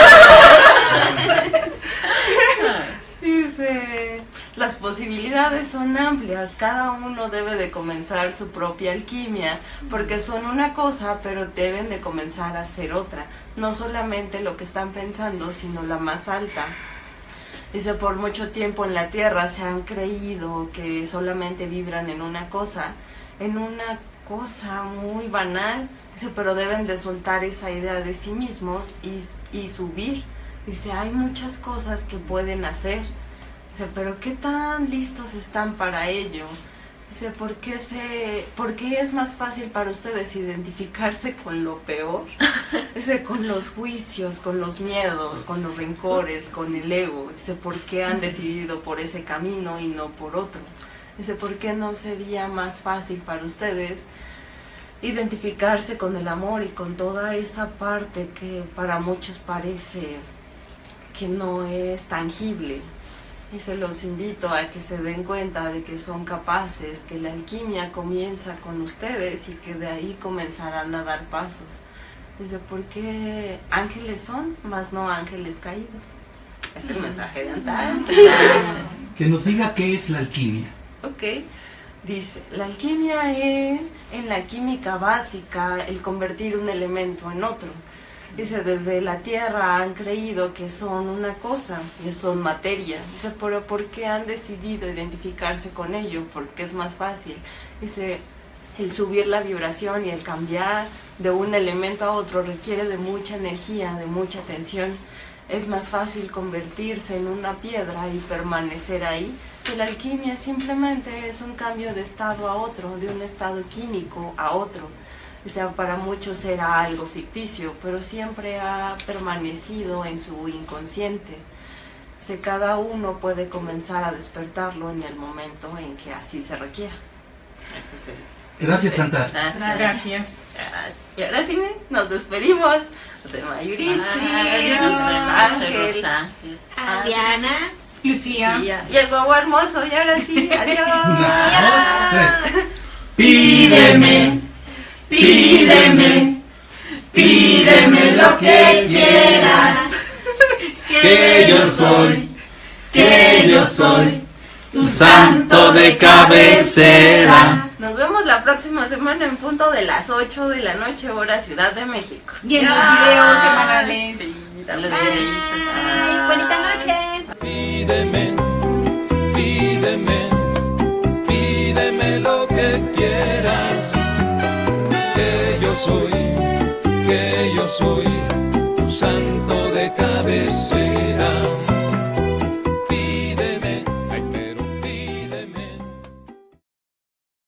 Dice, las posibilidades son amplias, cada uno debe de comenzar su propia alquimia, porque son una cosa, pero deben de comenzar a ser otra, no solamente lo que están pensando, sino la más alta. Dice, por mucho tiempo en la Tierra se han creído que solamente vibran en una cosa, en una cosa muy banal. Dice, pero deben de soltar esa idea de sí mismos y, y subir. Dice, hay muchas cosas que pueden hacer. Dice, pero ¿qué tan listos están para ello? Dice, ¿por qué, se, ¿por qué es más fácil para ustedes identificarse con lo peor? Dice, con los juicios, con los miedos, con los rencores, con el ego. Dice, ¿por qué han decidido por ese camino y no por otro? Dice, ¿por qué no sería más fácil para ustedes identificarse con el amor y con toda esa parte que para muchos parece que no es tangible? Y se los invito a que se den cuenta de que son capaces, que la alquimia comienza con ustedes y que de ahí comenzarán a dar pasos. Dice, porque ángeles son, más no ángeles caídos. Es el mensaje de Antar.
Que nos diga qué es la alquimia.
Ok. Dice, la alquimia es en la química básica el convertir un elemento en otro. Dice, desde la Tierra han creído que son una cosa, que son materia. Dice, pero ¿por qué han decidido identificarse con ello? Porque es más fácil. Dice, el subir la vibración y el cambiar de un elemento a otro requiere de mucha energía, de mucha tensión. Es más fácil convertirse en una piedra y permanecer ahí. Y la alquimia simplemente es un cambio de estado a otro, de un estado químico a otro. O sea, para muchos era algo ficticio, pero siempre ha permanecido en su inconsciente. Si cada uno puede comenzar a despertarlo en el momento en que así se requiera. Ese es el-
Gracias, Santa.
Gracias.
Gracias.
Y ahora sí, nos despedimos de Mayuritsi, de Ángel,
Rosángel.
A Diana.
Lucía.
y el guagua hermoso. Y ahora sí, adiós.
Tres. Pídeme, pídeme, pídeme lo que quieras. Que yo soy, que yo soy tu santo de cabecera.
Nos vemos la próxima semana en punto de las ocho de la noche, hora Ciudad de México.
Y en los videos semanales.
Sí,
Los
también.
videitos.
Bye. Bonita noche.
Pídeme, pídeme, pídeme lo que quieras. Que yo soy, que yo soy